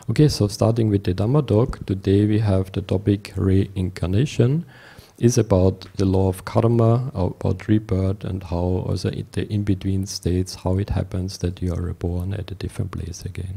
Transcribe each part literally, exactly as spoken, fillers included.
Okay, so starting with the Dhamma talk, today we have the topic reincarnation. Is about the law of karma, about rebirth, and how also it, the in-between states, how it happens that you are reborn at a different place again.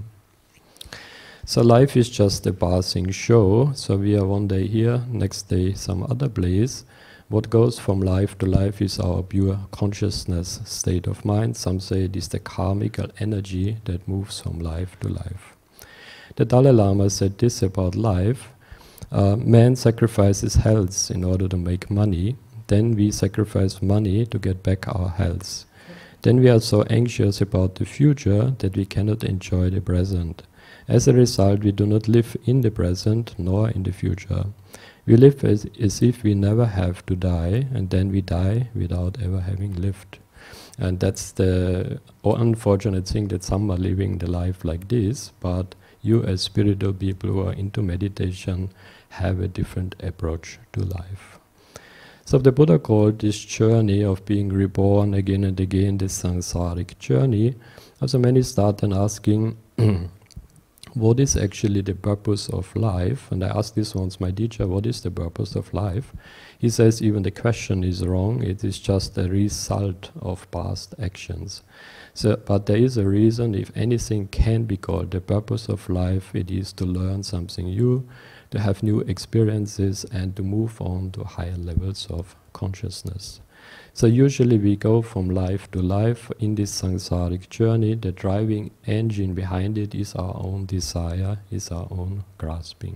So life is just a passing show. So we are one day here, next day some other place. What goes from life to life is our pure consciousness state of mind. Some say it is the karmical energy that moves from life to life. The Dalai Lama said this about life. Uh, man sacrifices health in order to make money. Then we sacrifice money to get back our health. Then we are so anxious about the future that we cannot enjoy the present. As a result, we do not live in the present nor in the future. We live as, as if we never have to die, and then we die without ever having lived. And that's the unfortunate thing, that some are living the life like this, but you as spiritual people who are into meditation have a different approach to life. So the Buddha called this journey of being reborn again and again the samsaric journey. Also many start then asking, what is actually the purpose of life? And I asked this once my teacher, what is the purpose of life? He says even the question is wrong, it is just a result of past actions. So, but there is a reason, if anything can be called the purpose of life, it is to learn something new, to have new experiences, and to move on to higher levels of consciousness. So usually we go from life to life in this samsaric journey. The driving engine behind it is our own desire, is our own grasping.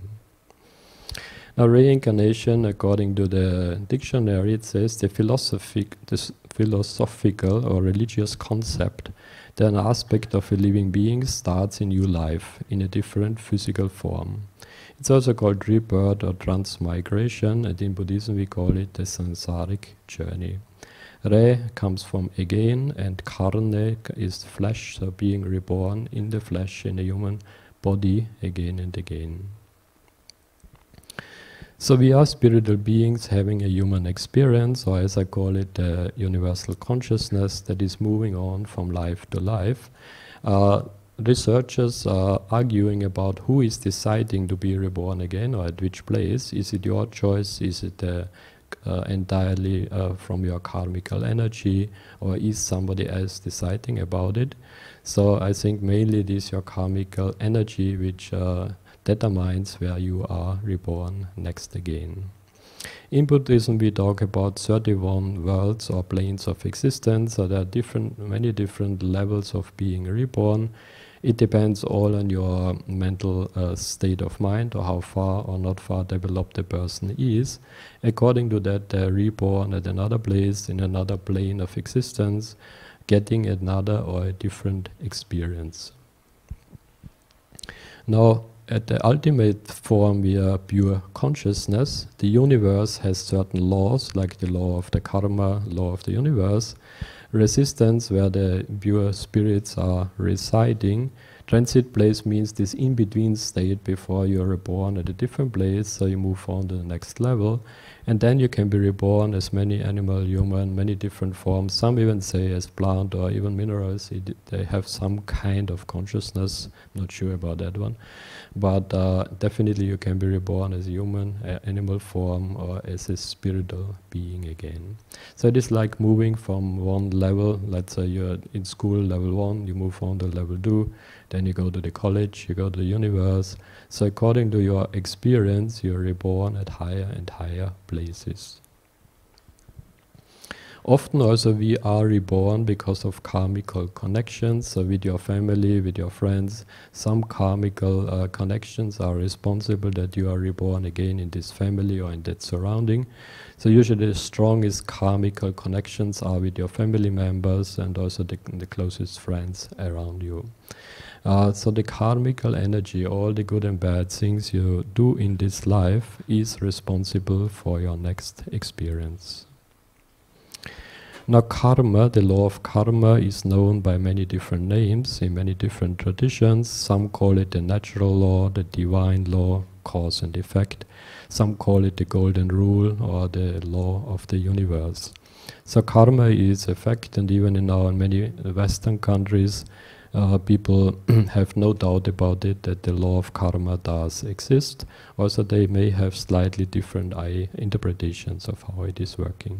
Now reincarnation, according to the dictionary, it says the philosophic, this philosophical or religious concept that an aspect of a living being starts a new life in a different physical form. It's also called rebirth or transmigration, and in Buddhism we call it the samsaric journey. Re comes from again, and karne is flesh, so being reborn in the flesh, in a human body again and again. So we are spiritual beings having a human experience, or as I call it, the universal consciousness that is moving on from life to life. Uh, researchers are arguing about who is deciding to be reborn again, or at which place. Is it your choice? Is it uh, uh, entirely uh, from your karmical energy, or is somebody else deciding about it? So I think mainly it is your karmical energy which uh, determines where you are reborn next again. In Buddhism we talk about thirty-one worlds or planes of existence, so there are different, many different levels of being reborn. It depends all on your mental uh, state of mind, or how far or not far developed the person is. According to that, they're reborn at another place, in another plane of existence, getting another or a different experience. Now, at the ultimate form, we are pure consciousness. The universe has certain laws, like the law of the karma, law of the universe. Resistance, where the pure spirits are residing. Transit place means this in-between state before you are reborn at a different place, so you move on to the next level. And then you can be reborn as many animal, human, many different forms. Some even say as plant or even minerals. It, they have some kind of consciousness. Not sure about that one. But uh, definitely you can be reborn as a human, uh, animal form, or as a spiritual being again. So it is like moving from one level. Let's say you're in school, level one, you move on to level two, then you go to the college, you go to the universe. So according to your experience, you're reborn at higher and higher places. Often also we are reborn because of karmical connections, so with your family, with your friends. Some karmical uh, connections are responsible that you are reborn again in this family or in that surrounding. So usually the strongest karmical connections are with your family members and also the, the closest friends around you. Uh, so the karmical energy, all the good and bad things you do in this life, is responsible for your next experience. Now karma, the law of karma, is known by many different names in many different traditions. Some call it the natural law, the divine law, cause and effect. Some call it the golden rule or the law of the universe. So karma is effect, and even in our many Western countries, uh, people have no doubt about it that the law of karma does exist. Also, they may have slightly different I interpretations of how it is working.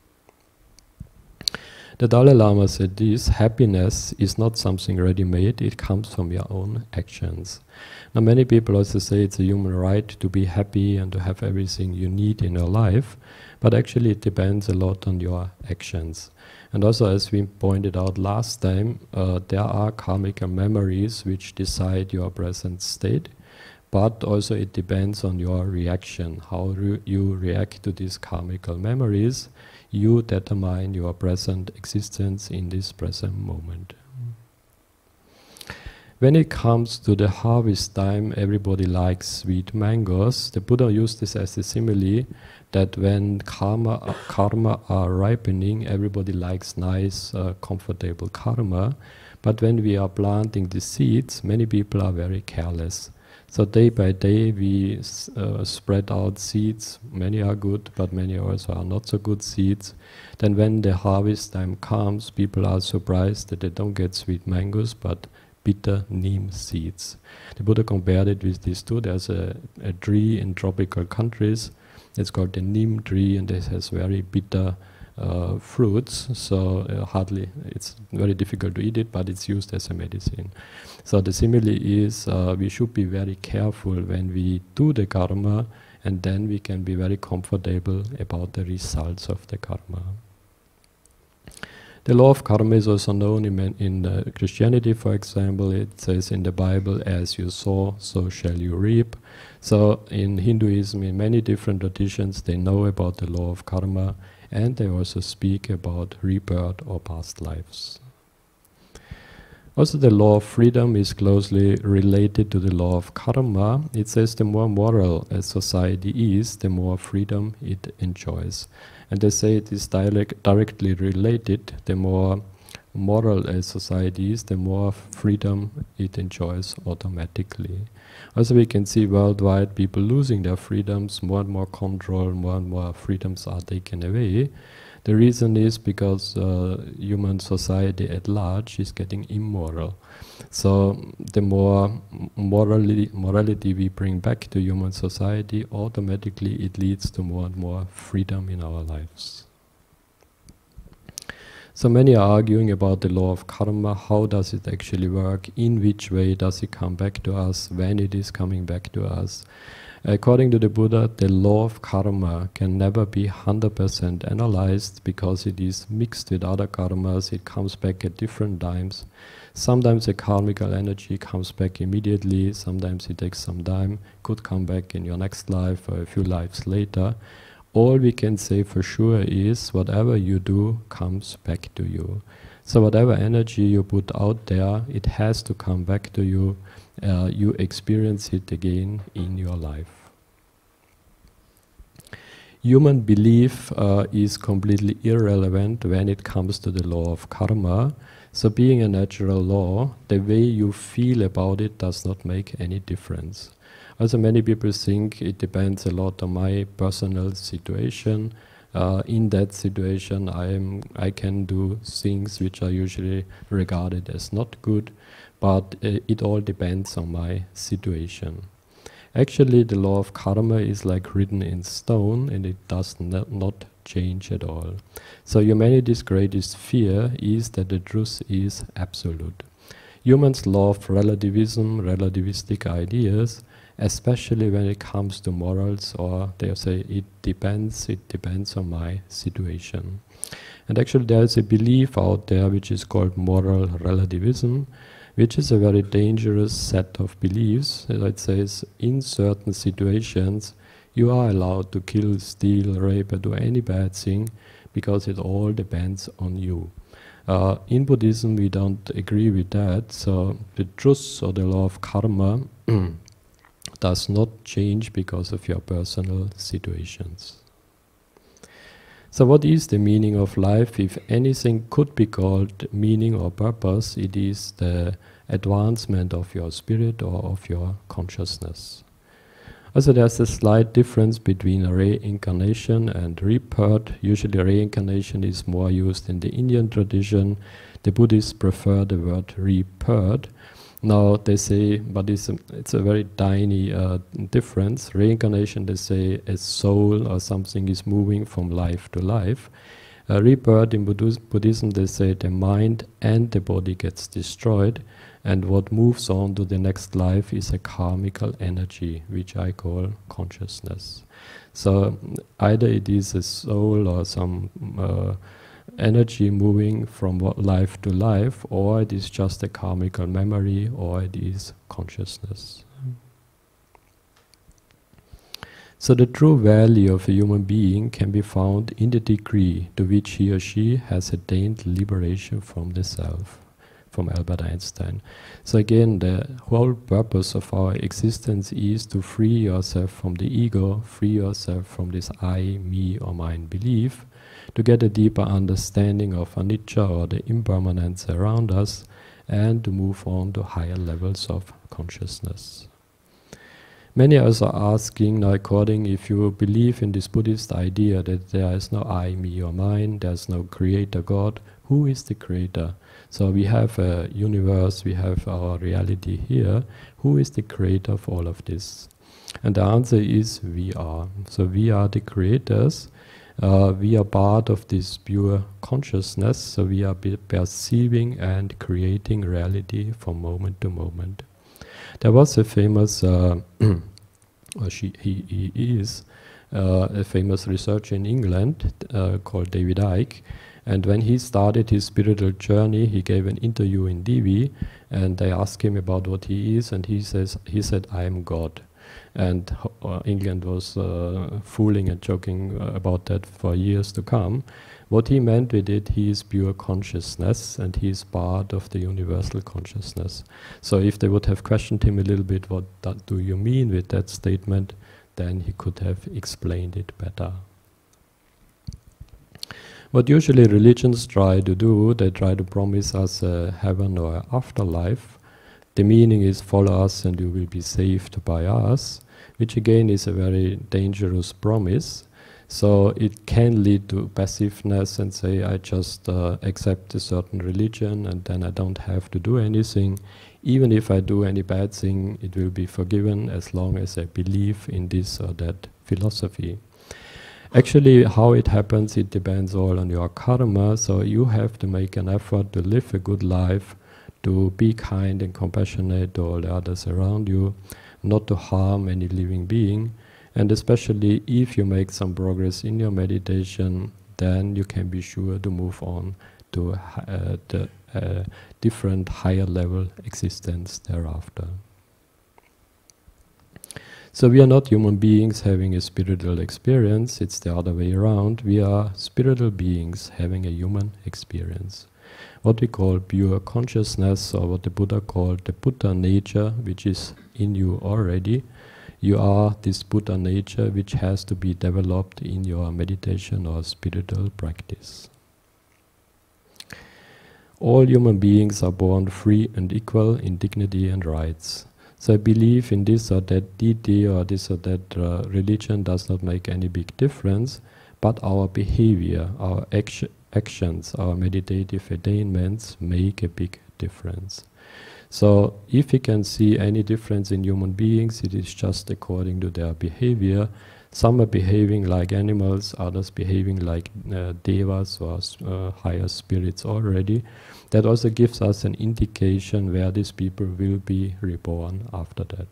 The Dalai Lama said this: happiness is not something ready-made, it comes from your own actions. Now many people also say it's a human right to be happy and to have everything you need in your life, but actually it depends a lot on your actions. And also, as we pointed out last time, uh, there are karmic memories which decide your present state, but also it depends on your reaction, how re you react to these karmic memories. You determine your present existence in this present moment. When it comes to the harvest time, everybody likes sweet mangoes. The Buddha used this as a simile that when karma, uh, karma are ripening, everybody likes nice, uh, comfortable karma. But when we are planting the seeds, many people are very careless. So day by day we uh, spread out seeds. Many are good, but many also are not so good seeds. Then when the harvest time comes, people are surprised that they don't get sweet mangoes, but bitter neem seeds. The Buddha compared it with these two. There's a, a tree in tropical countries. It's called the neem tree, and it has very bitter uh, fruits. So uh, hardly, it's very difficult to eat it, but it's used as a medicine. So the simile is uh, we should be very careful when we do the karma, and then we can be very comfortable about the results of the karma. The law of karma is also known in, in uh, Christianity, for example. It says in the Bible, as you sow, so shall you reap. So in Hinduism, in many different traditions, they know about the law of karma, and they also speak about rebirth or past lives. Also, the law of freedom is closely related to the law of karma. It says the more moral a society is, the more freedom it enjoys. And they say it is direct, directly related. The more moral a society is, the more freedom it enjoys automatically. Also, we can see worldwide people losing their freedoms, more and more control, more and more freedoms are taken away. The reason is because uh, human society at large is getting immoral. So the more morally, morality we bring back to human society, automatically it leads to more and more freedom in our lives. So many are arguing about the law of karma. How does it actually work? In which way does it come back to us? When it is coming back to us? According to the Buddha, the law of karma can never be one hundred percent analyzed because it is mixed with other karmas. It comes back at different times. Sometimes the karmical energy comes back immediately. Sometimes it takes some time. Could come back in your next life or a few lives later. All we can say for sure is whatever you do comes back to you. So whatever energy you put out there, it has to come back to you. Uh, you experience it again in your life. Human belief uh, is completely irrelevant when it comes to the law of karma. So being a natural law, the way you feel about it does not make any difference. Also, many people think it depends a lot on my personal situation. Uh, in that situation, I am I can do things which are usually regarded as not good, but uh, it all depends on my situation. Actually, the law of karma is like written in stone, and it does not, not change at all. So humanity's greatest fear is that the truth is absolute. Humans love relativism, relativistic ideas, especially when it comes to morals, or they say it depends, it depends on my situation. And actually there is a belief out there which is called moral relativism, which is a very dangerous set of beliefs. It says in certain situations you are allowed to kill, steal, rape, or do any bad thing because it all depends on you. Uh, in Buddhism we don't agree with that, so the truth or the law of karma does not change because of your personal situations. So what is the meaning of life? If anything could be called meaning or purpose, it is the advancement of your spirit or of your consciousness. Also there's a slight difference between reincarnation and rebirth. Usually reincarnation is more used in the Indian tradition. The Buddhists prefer the word rebirth. Now they say, but it's a, it's a very tiny uh, difference. Reincarnation, they say a soul or something is moving from life to life. Uh, rebirth in Buddhism, they say the mind and the body gets destroyed, and what moves on to the next life is a karmical energy, which I call consciousness. So either it is a soul or some uh, energy moving from life to life, or it is just a karmical memory, or it is consciousness. So the true value of a human being can be found in the degree to which he or she has attained liberation from the self, from Albert Einstein. So again, the whole purpose of our existence is to free yourself from the ego, free yourself from this I, me or mine belief, to get a deeper understanding of anicca or the impermanence around us, and to move on to higher levels of consciousness. Many of us are asking now, according if you believe in this Buddhist idea that there is no I, me or mine, there is no creator God, who is the creator? So we have a universe, we have our reality here. Who is the creator of all of this? And the answer is we are. So we are the creators. Uh, we are part of this pure consciousness. So we are perceiving and creating reality from moment to moment. There was a famous, uh, or she, he, he is, uh, a famous researcher in England uh, called David Icke. And when he started his spiritual journey, he gave an interview in T V, and they asked him about what he is, and he says, he said, "I am God." And uh, England was uh, fooling and joking uh, about that for years to come. What he meant with it, he is pure consciousness, and he is part of the universal consciousness. So if they would have questioned him a little bit, what that do you mean with that statement, then he could have explained it better. What usually religions try to do, they try to promise us a heaven or an afterlife. The meaning is follow us and you will be saved by us, which again is a very dangerous promise. So it can lead to passiveness and say, I just uh, accept a certain religion and then I don't have to do anything. Even if I do any bad thing, it will be forgiven as long as I believe in this or that philosophy. Actually, how it happens, it depends all on your karma. So you have to make an effort to live a good life, to be kind and compassionate to all the others around you, not to harm any living being. And especially if you make some progress in your meditation, then you can be sure to move on to uh, the uh, different higher level existence thereafter. So we are not human beings having a spiritual experience, it's the other way around. We are spiritual beings having a human experience. What we call pure consciousness, or what the Buddha called the Buddha nature, which is in you already. You are this Buddha nature which has to be developed in your meditation or spiritual practice. All human beings are born free and equal in dignity and rights. So I believe in this or that deity or this or that uh, religion does not make any big difference, but our behavior, our action, actions, our meditative attainments make a big difference. So if we can see any difference in human beings, it is just according to their behavior. Some are behaving like animals, others behaving like uh, devas or uh, higher spirits already. That also gives us an indication where these people will be reborn after that.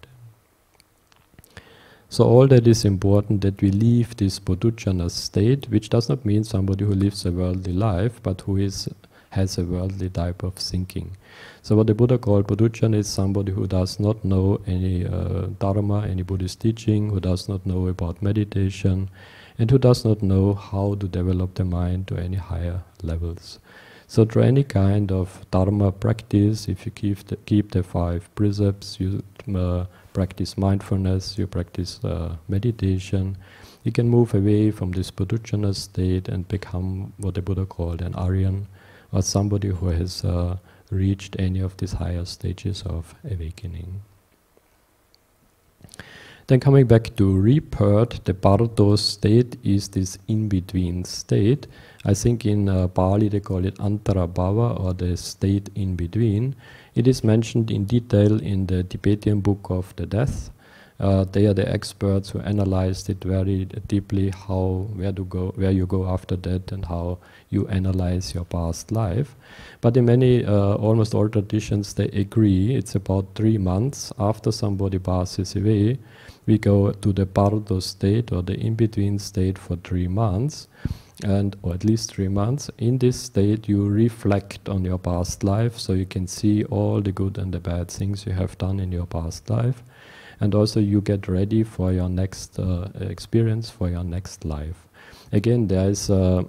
So all that is important, that we leave this bodhujana state, which does not mean somebody who lives a worldly life, but who is has a worldly type of thinking. So what the Buddha called bodhujana is somebody who does not know any uh, dharma, any Buddhist teaching, who does not know about meditation, and who does not know how to develop the mind to any higher levels. So through any kind of dharma practice, if you keep the, keep the five precepts, you uh, practice mindfulness, you practice uh, meditation, you can move away from this bodhujana state and become what the Buddha called an Aryan, or somebody who has uh, reached any of these higher stages of awakening. Then coming back to rebirth, the Bardo state is this in-between state. I think in uh, Bali they call it Antarabhava, or the state in between. It is mentioned in detail in the Tibetan Book of the Death. Uh, they are the experts who analyzed it very deeply, how, where to go, where you go after that, and how you analyze your past life. But in many, uh, almost all traditions, they agree it's about three months after somebody passes away. We go to the Bardo state, or the in-between state, for three months, and or at least three months. In this state, you reflect on your past life, so you can see all the good and the bad things you have done in your past life. And also you get ready for your next uh, experience, for your next life. Again, there is uh,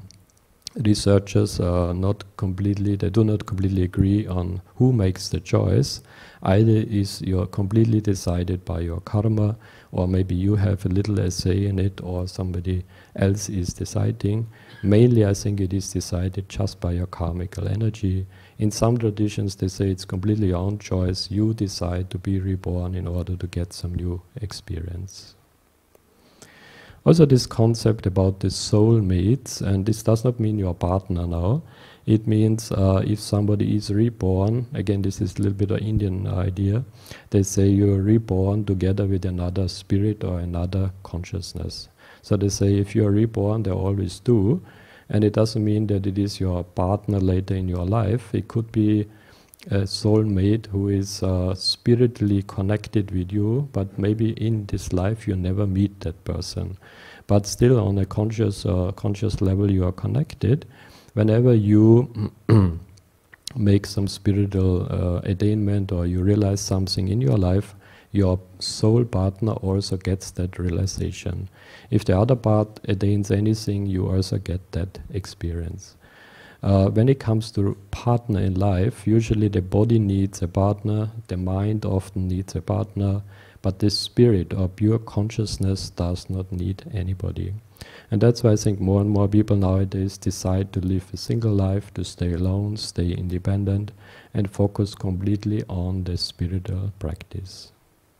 researchers uh, not completely, they do not completely agree on who makes the choice. Either is you're completely decided by your karma, or maybe you have a little say in it, or somebody else is deciding. Mainly, I think it is decided just by your karmical energy. In some traditions, they say it's completely your own choice. You decide to be reborn in order to get some new experience. Also, this concept about the soulmates, and this does not mean your partner now. It means uh, if somebody is reborn, again, this is a little bit of Indian idea, they say you're reborn together with another spirit or another consciousness. So they say if you're reborn, they always do. And it doesn't mean that it is your partner later in your life. It could be a soulmate who is uh, spiritually connected with you, but maybe in this life you never meet that person. But still on a conscious, uh, conscious level you are connected. Whenever you make some spiritual uh, attainment, or you realize something in your life, your soul partner also gets that realization. If the other part attains anything, you also get that experience. Uh, when it comes to partner in life, usually the body needs a partner, the mind often needs a partner, but the spirit or pure consciousness does not need anybody. And that's why I think more and more people nowadays decide to live a single life, to stay alone, stay independent, and focus completely on the spiritual practice.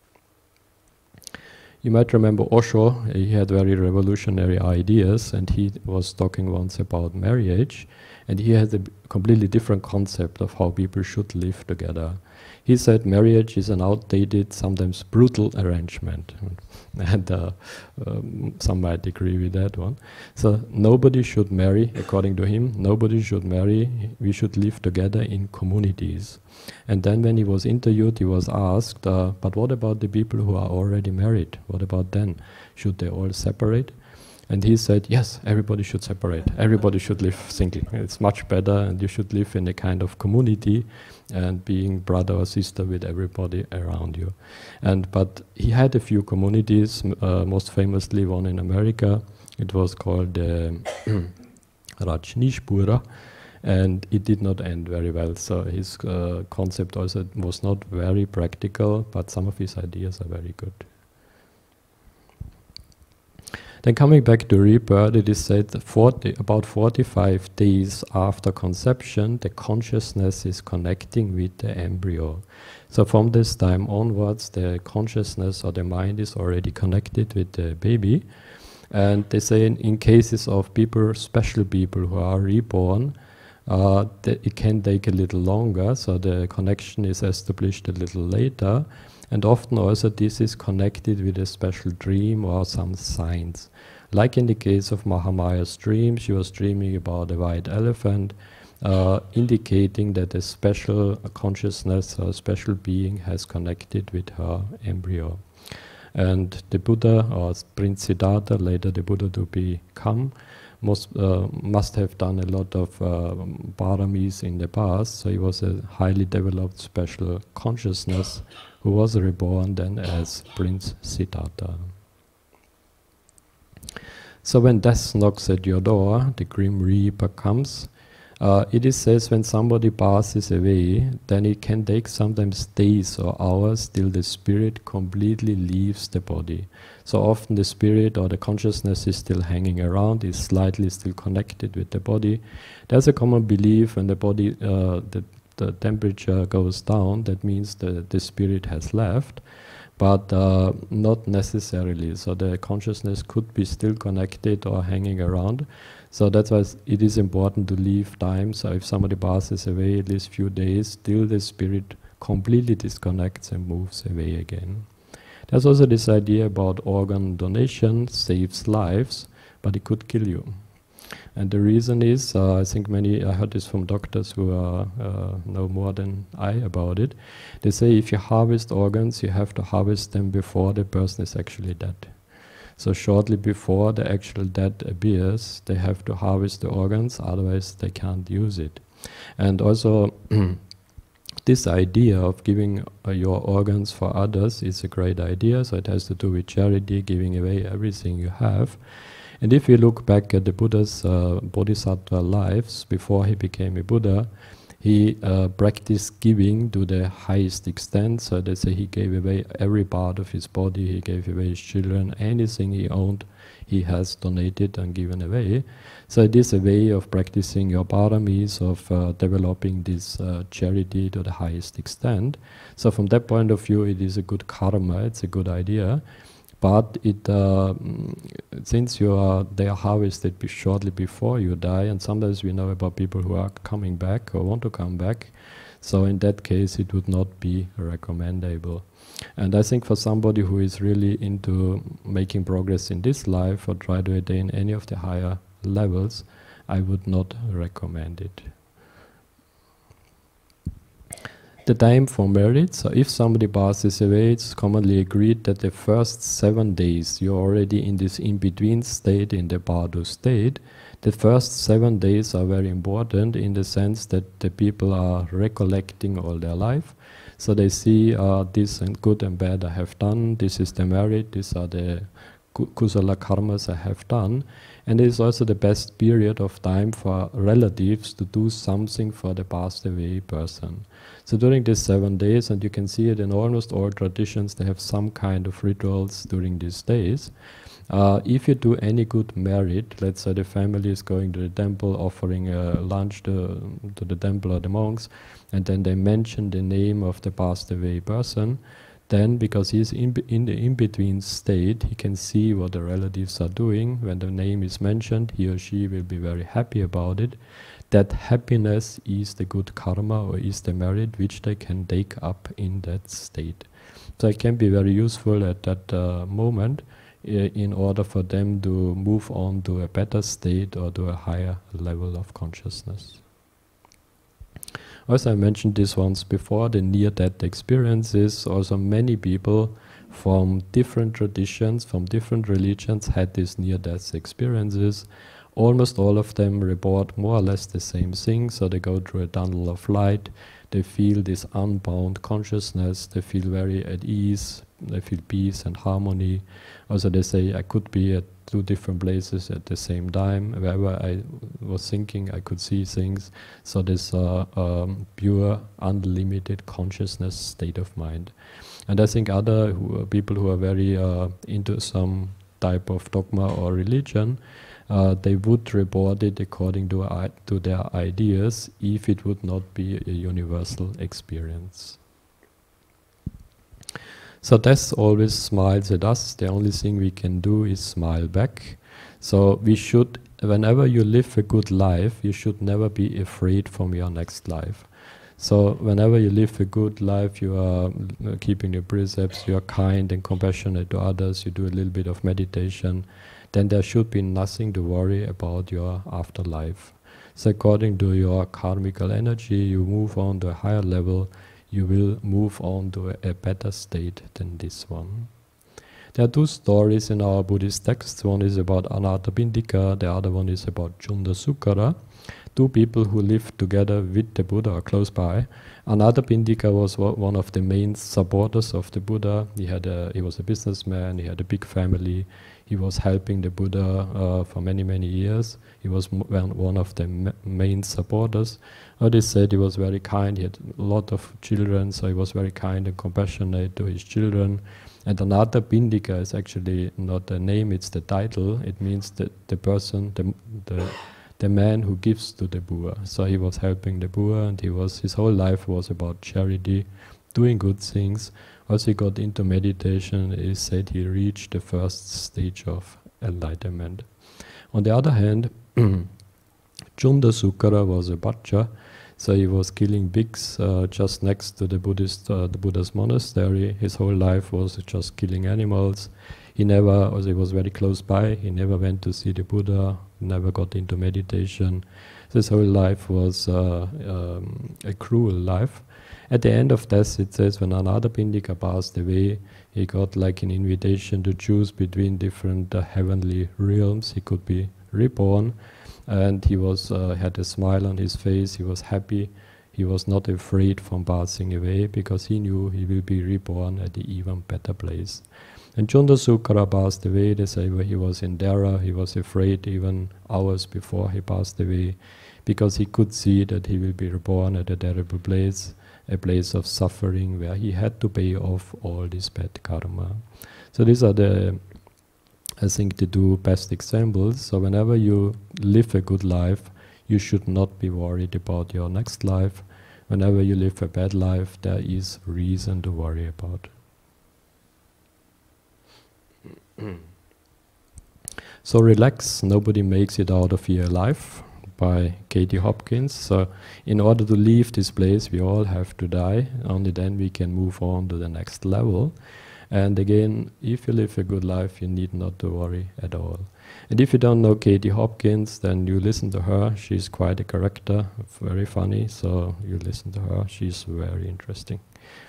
You might remember Osho. He had very revolutionary ideas, and he was talking once about marriage, and he had a completely different concept of how people should live together. He said marriage is an outdated, sometimes brutal arrangement, and uh, um, some might agree with that one. So nobody should marry, according to him, nobody should marry, we should live together in communities. And then when he was interviewed, he was asked, uh, but what about the people who are already married? What about them? Should they all separate? And he said, yes, everybody should separate. Everybody should live single. It's much better, and you should live in a kind of community and being brother or sister with everybody around you. And but he had a few communities, uh, most famously one in America. It was called uh, Rajneeshpura, and it did not end very well. So his uh, concept also was not very practical, but some of his ideas are very good. Then coming back to rebirth, it is said that forty, about forty-five days after conception, the consciousness is connecting with the embryo. So from this time onwards, the consciousness or the mind is already connected with the baby. And they say in, in cases of people, special people who are reborn, uh, it can take a little longer, so the connection is established a little later. And often also this is connected with a special dream or some signs. Like in the case of Mahamaya's dream, she was dreaming about a white elephant, uh, indicating that a special consciousness or a special being has connected with her embryo. And the Buddha, or Prince Siddhartha, later the Buddha to become, must, uh, must have done a lot of uh, paramis in the past, so he was a highly developed special consciousness who was reborn then as Prince Siddhartha. So when death knocks at your door, the Grim Reaper comes. Uh, it is says when somebody passes away, then it can take sometimes days or hours till the spirit completely leaves the body. So often the spirit or the consciousness is still hanging around, is slightly still connected with the body. There's a common belief when the body, uh, the the temperature goes down, that means the, the spirit has left. but uh, not necessarily. So the consciousness could be still connected or hanging around. So that's why it is important to leave time. So if somebody passes away at least few days, still the spirit completely disconnects and moves away again. There's also this idea about organ donation saves lives, but it could kill you. And the reason is, uh, I think many, I heard this from doctors who are, uh, know more than I about it. They say if you harvest organs, you have to harvest them before the person is actually dead. So shortly before the actual death appears, they have to harvest the organs, otherwise they can't use it. And also, this idea of giving uh, your organs for others is a great idea. So it has to do with charity, giving away everything you have. And if you look back at the Buddha's uh, Bodhisattva lives, before he became a Buddha, he uh, practiced giving to the highest extent. So they say he gave away every part of his body, he gave away his children, anything he owned, he has donated and given away. So it is a way of practicing your paramis, of uh, developing this uh, charity to the highest extent. So from that point of view, it is a good karma, it's a good idea. But it, uh, since you are, they are harvested be shortly before you die, and sometimes we know about people who are coming back or want to come back, so in that case it would not be recommendable. And I think for somebody who is really into making progress in this life or try to attain any of the higher levels, I would not recommend it. The time for marriage, so if somebody passes away, it's commonly agreed that the first seven days, you're already in this in-between state, in the bardo state. The first seven days are very important in the sense that the people are recollecting all their life. So they see uh, this and good and bad I have done, this is the merit, these are the kusala karmas I have done. And it is also the best period of time for relatives to do something for the passed away person. So during these seven days, and you can see it in almost all traditions, they have some kind of rituals during these days. Uh, if you do any good merit, let's say the family is going to the temple, offering a lunch to, to the temple or the monks, and then they mention the name of the passed away person, then because he's in, in the in-between state, he can see what the relatives are doing. When the name is mentioned, he or she will be very happy about it. That happiness is the good karma or is the merit which they can take up in that state. So it can be very useful at that uh, moment uh, in order for them to move on to a better state or to a higher level of consciousness. Also, I mentioned this once before, the near-death experiences. Also, many people from different traditions, from different religions had these near-death experiences. Almost all of them report more or less the same thing. So they go through a tunnel of light, they feel this unbound consciousness, they feel very at ease, they feel peace and harmony. Also they say, I could be at two different places at the same time. Wherever I was thinking, I could see things. So this uh, um, pure, unlimited consciousness state of mind. And I think other who, people who are very uh, into some type of dogma or religion, uh, they would report it according to, uh, to their ideas, if it would not be a universal experience. So death always smiles at us. The only thing we can do is smile back. So we should, whenever you live a good life, you should never be afraid from your next life. So whenever you live a good life, you are keeping the precepts, you are kind and compassionate to others, you do a little bit of meditation, then there should be nothing to worry about your afterlife. So according to your karmical energy, you move on to a higher level, you will move on to a, a better state than this one. There are two stories in our Buddhist texts. One is about Anathapindika, the other one is about Chundasukara, two people who lived together with the Buddha or close by. Anathapindika was one of the main supporters of the Buddha. He had a, he was a businessman, he had a big family, he was helping the Buddha uh, for many, many years. He was one of the ma main supporters. Uh, they said he was very kind, he had a lot of children, so he was very kind and compassionate to his children. And Anathapindika is actually not the name, it's the title. It means that the person, the, the, the man who gives to the Buddha. So he was helping the Buddha, and he was, his whole life was about charity doing good things. As he got into meditation, he said he reached the first stage of enlightenment. On the other hand, Chundasukara was a butcher, so he was killing pigs uh, just next to the Buddhist, uh, the Buddha's monastery. His whole life was just killing animals. He never, as he was very close by, he never went to see the Buddha, never got into meditation. So his whole life was uh, um, a cruel life. At the end of death, it says, when Anathapindika passed away, he got like an invitation to choose between different uh, heavenly realms. He could be reborn, and he was uh, had a smile on his face. He was happy. He was not afraid from passing away because he knew he will be reborn at the even better place. And Chundasukara passed away. They say he was in Dara. He was afraid even hours before he passed away because he could see that he will be reborn at a terrible place, a place of suffering where he had to pay off all this bad karma. So these are the, I think, the two best examples. So whenever you live a good life, you should not be worried about your next life. Whenever you live a bad life, there is reason to worry about. So Relax, Nobody Makes It Out of Here Alive by Katie Hopkins. So in order to leave this place, we all have to die. Only then we can move on to the next level. And again, if you live a good life, you need not to worry at all. And if you don't know Katie Hopkins, then you listen to her. She's quite a character, very funny, so you listen to her. She's very interesting.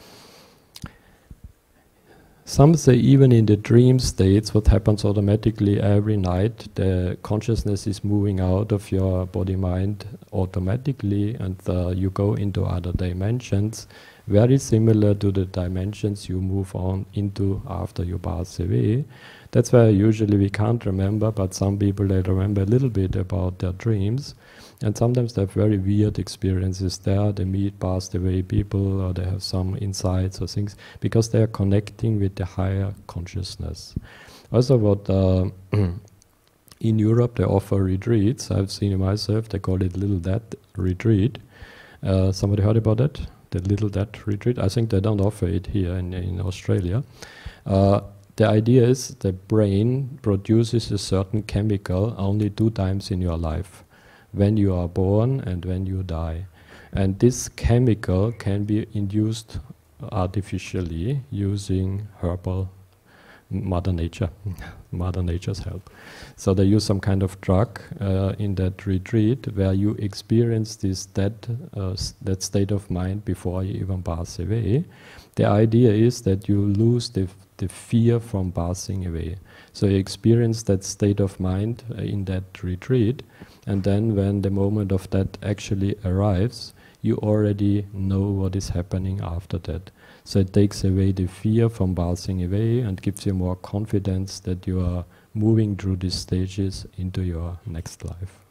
Some say even in the dream states, what happens automatically every night, the consciousness is moving out of your body-mind automatically, and uh, you go into other dimensions, very similar to the dimensions you move on into after you pass away. That's why usually we can't remember, but some people, they remember a little bit about their dreams. And sometimes they have very weird experiences there. They meet passed away people, or they have some insights or things, because they are connecting with the higher consciousness. Also, what uh, in Europe they offer retreats. I've seen it myself. They call it Little Death Retreat. Uh, somebody heard about that? The Little Death Retreat? I think they don't offer it here in, in Australia. Uh, the idea is the brain produces a certain chemical only two times in your life, when you are born and when you die. And this chemical can be induced artificially using herbal Mother Nature, Mother Nature's help. So they use some kind of drug uh, in that retreat where you experience this that, uh, that state of mind before you even pass away. The idea is that you lose the, the fear from passing away. So you experience that state of mind uh, in that retreat, and then when the moment of that actually arrives, you already know what is happening after that. So it takes away the fear from passing away and gives you more confidence that you are moving through these stages into your next life.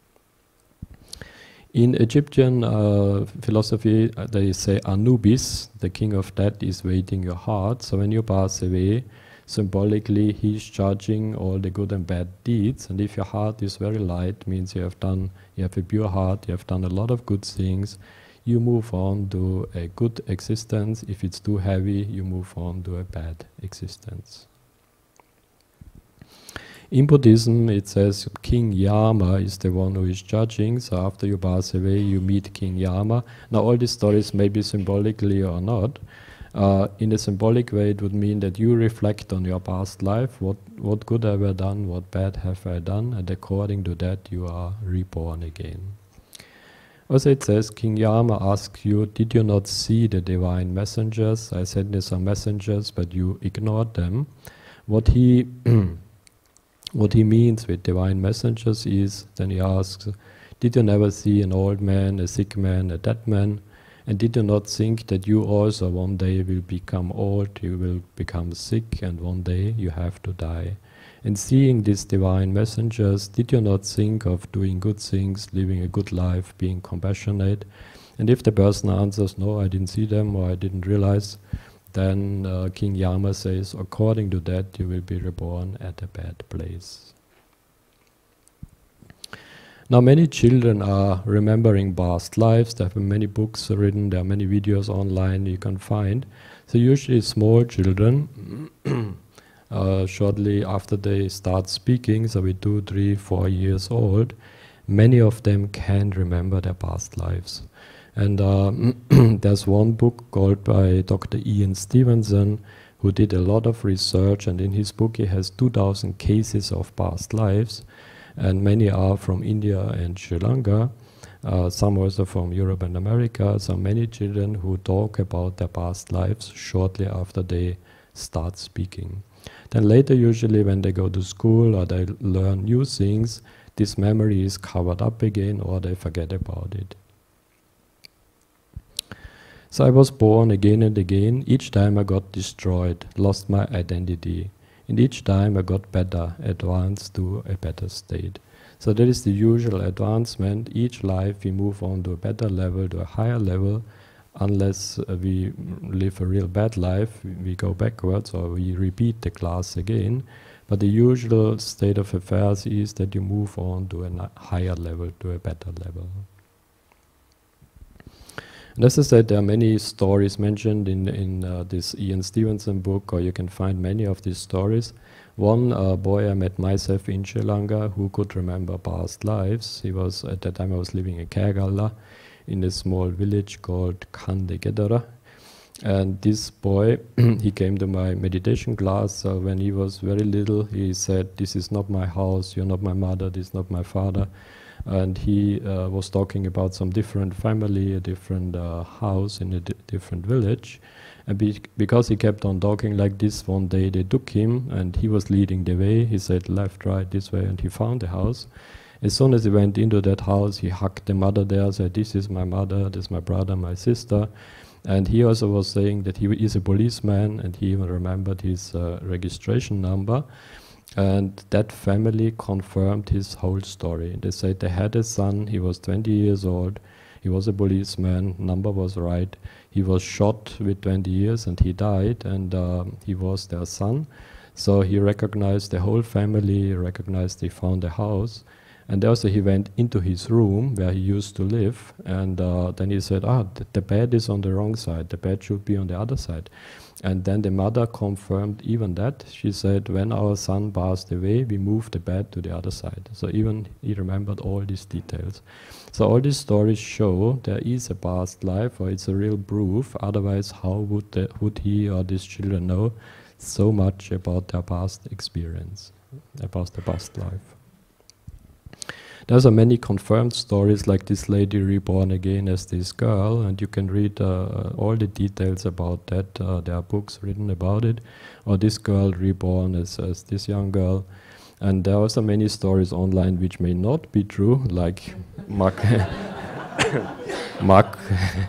In Egyptian uh, philosophy, uh, they say Anubis, the king of death, is waiting your heart. So when you pass away, symbolically he's judging all the good and bad deeds, and if your heart is very light, means you have done, you have a pure heart, you have done a lot of good things, you move on to a good existence. If it's too heavy, you move on to a bad existence. In Buddhism, it says King Yama is the one who is judging, so after you pass away, you meet King Yama. Now all these stories may be symbolically or not. Uh, in a symbolic way, it would mean that you reflect on your past life, what, what good have I done, what bad have I done, and according to that you are reborn again. Also it says, King Yama asks you, did you not see the divine messengers? I sent you some messengers, but you ignored them. What he, what he means with divine messengers is, then he asks, did you never see an old man, a sick man, a dead man? And did you not think that you also one day will become old, you will become sick, and one day you have to die? And seeing these divine messengers, did you not think of doing good things, living a good life, being compassionate? And if the person answers, no, I didn't see them, or I didn't realize, then uh, King Yama says, according to that, you will be reborn at a bad place. Now many children are remembering past lives. There have been many books written, there are many videos online you can find. So usually small children, uh, shortly after they start speaking, so with two, three, four years old, many of them can remember their past lives. And uh, there's one book called by Doctor Ian Stevenson, who did a lot of research, and in his book he has two thousand cases of past lives, and many are from India and Sri Lanka, uh, some also from Europe and America, so many children who talk about their past lives shortly after they start speaking. Then later, usually when they go to school or they learn new things, this memory is covered up again or they forget about it. So I was born again and again. Each time I got destroyed, lost my identity. And each time I got better, advanced to a better state. So that is the usual advancement. Each life we move on to a better level, to a higher level. Unless uh, we live a real bad life, we go backwards or we repeat the class again. But the usual state of affairs is that you move on to a higher level, to a better level. And as I said, there are many stories mentioned in, in uh, this Ian Stevenson book, or you can find many of these stories. One uh, boy I met myself in Sri Lanka who could remember past lives. He was, at that time I was living in Kerala, in a small village called Kandegedara. And this boy, he came to my meditation class. So when he was very little, he said, "This is not my house, you're not my mother, this is not my father." And he uh, was talking about some different family, a different uh, house in a di different village. And be because he kept on talking like this, one day they took him and he was leading the way. He said left, right, this way, and he found the house. As soon as he went into that house, he hugged the mother there, said, "This is my mother, this is my brother, my sister." And he also was saying that he is a policeman, and he even remembered his uh, registration number. And that family confirmed his whole story. They said they had a son, he was twenty years old, he was a policeman, number was right, he was shot with twenty years and he died, and uh, he was their son. So he recognized the whole family, recognized they found a house, and also he went into his room where he used to live, and uh, then he said, ah, th the bed is on the wrong side, the bed should be on the other side. And then the mother confirmed even that. She said, when our son passed away, we moved the bed to the other side. So even he remembered all these details. So all these stories show there is a past life, or it's a real proof. Otherwise, how would, the, would he or these children know so much about their past experience, about the past life? There's are many confirmed stories, like this lady reborn again as this girl, and you can read uh, all the details about that. Uh, there are books written about it. Or this girl reborn as, as this young girl. And there are also many stories online which may not be true, like Mark, Mark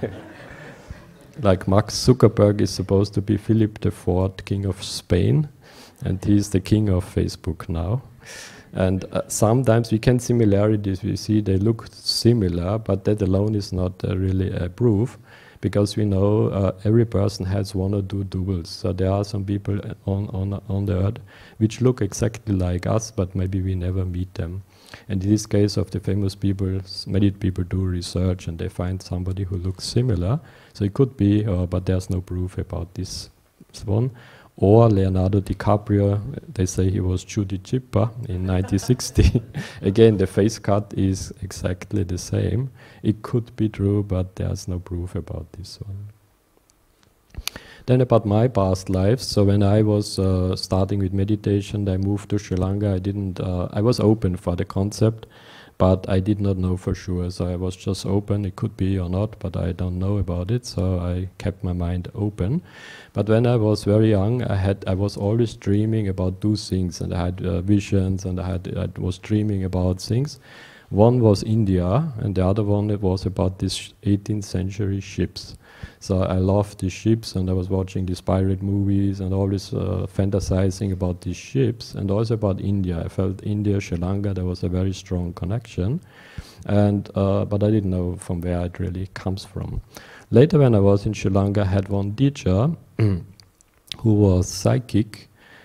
like Mark Zuckerberg is supposed to be Philip the Fourth, King of Spain, and he's the king of Facebook now. And uh, sometimes we can similarities, we see they look similar, but that alone is not uh, really a proof, because we know uh, every person has one or two doubles. So there are some people on, on, on the earth which look exactly like us, but maybe we never meet them. And in this case of the famous people, many people do research and they find somebody who looks similar. So it could be, uh, but there's no proof about this one. Or Leonardo DiCaprio, they say he was Judy Chippa in nineteen sixty. Again, the face cut is exactly the same. It could be true, but there's no proof about this one. Then about my past lives. So when I was uh, starting with meditation, I moved to Sri Lanka. I didn't. Uh, I was open for the concept, but I did not know for sure. So I was just open. It could be or not, but I don't know about it. So I kept my mind open. But when I was very young, I had I was always dreaming about two things, and I had uh, visions, and I had I was dreaming about things. One was India, and the other one it was about these eighteenth century ships. So I loved these ships, and I was watching these pirate movies and always uh, fantasizing about these ships, and also about India. I felt India, Sri Lanka, there was a very strong connection, and uh, but I didn't know from where it really comes from. Later, when I was in Sri Lanka, I had one teacher who was psychic,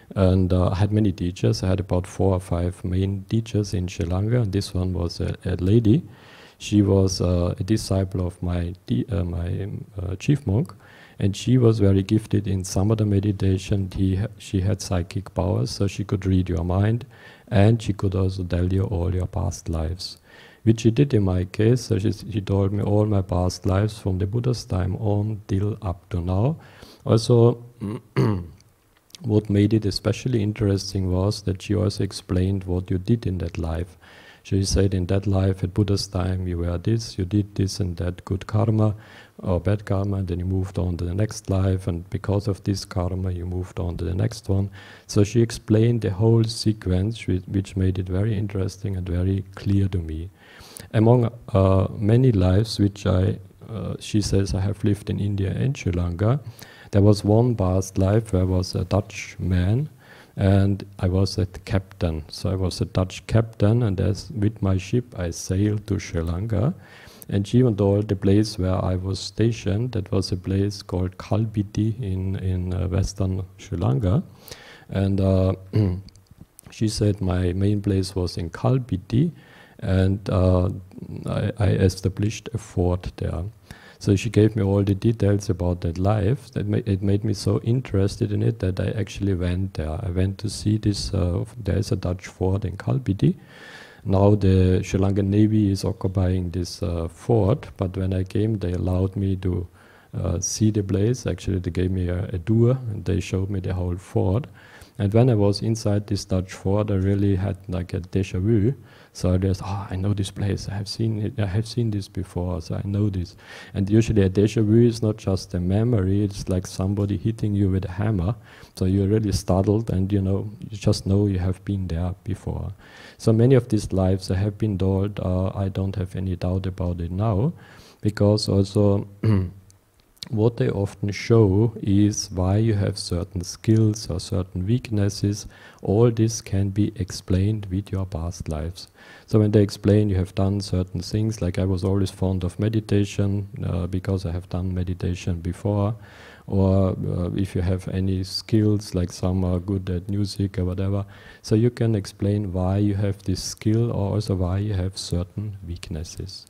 And uh, I had many teachers. I had about four or five main teachers in Sri Lanka, and this one was a, a lady. She was uh, a disciple of my, uh, my uh, chief monk, and she was very gifted in samatha meditation. He, she had psychic powers, so she could read your mind, and she could also tell you all your past lives, which she did in my case. So she, she told me all my past lives from the Buddha's time on till up to now. Also, what made it especially interesting was that she also explained what you did in that life. She said in that life at Buddha's time you were this, you did this and that good karma or bad karma, and then you moved on to the next life, and because of this karma you moved on to the next one. So she explained the whole sequence, which made it very interesting and very clear to me. Among uh, many lives which I, uh, she says I have lived in India and Sri Lanka, there was one past life where I was a Dutch man, and I was a captain. So I was a Dutch captain, and as with my ship I sailed to Sri Lanka. And she even told the place where I was stationed, that was a place called Kalpiti in, in uh, western Sri Lanka. And uh, she said my main place was in Kalpiti, and uh, I, I established a fort there. So she gave me all the details about that life. That ma it made me so interested in it that I actually went there. I went to see this, uh, there is a Dutch fort in Kalpiti. Now the Sri Lankan Navy is occupying this uh, fort, but when I came they allowed me to uh, see the place. Actually they gave me a, a tour, and they showed me the whole fort. And when I was inside this Dutch fort, I really had like a déjà vu. So I just, oh, I know this place, I have seen it, I have seen this before, so I know this. And usually a déjà vu is not just a memory, it's like somebody hitting you with a hammer. So you're really startled, and you know, you just know you have been there before. So many of these lives I have been told, uh, I don't have any doubt about it now, because also what they often show is why you have certain skills or certain weaknesses. All this can be explained with your past lives. So when they explain you have done certain things, like I was always fond of meditation uh, because I have done meditation before, or uh, if you have any skills, like some are good at music or whatever, so you can explain why you have this skill, or also why you have certain weaknesses.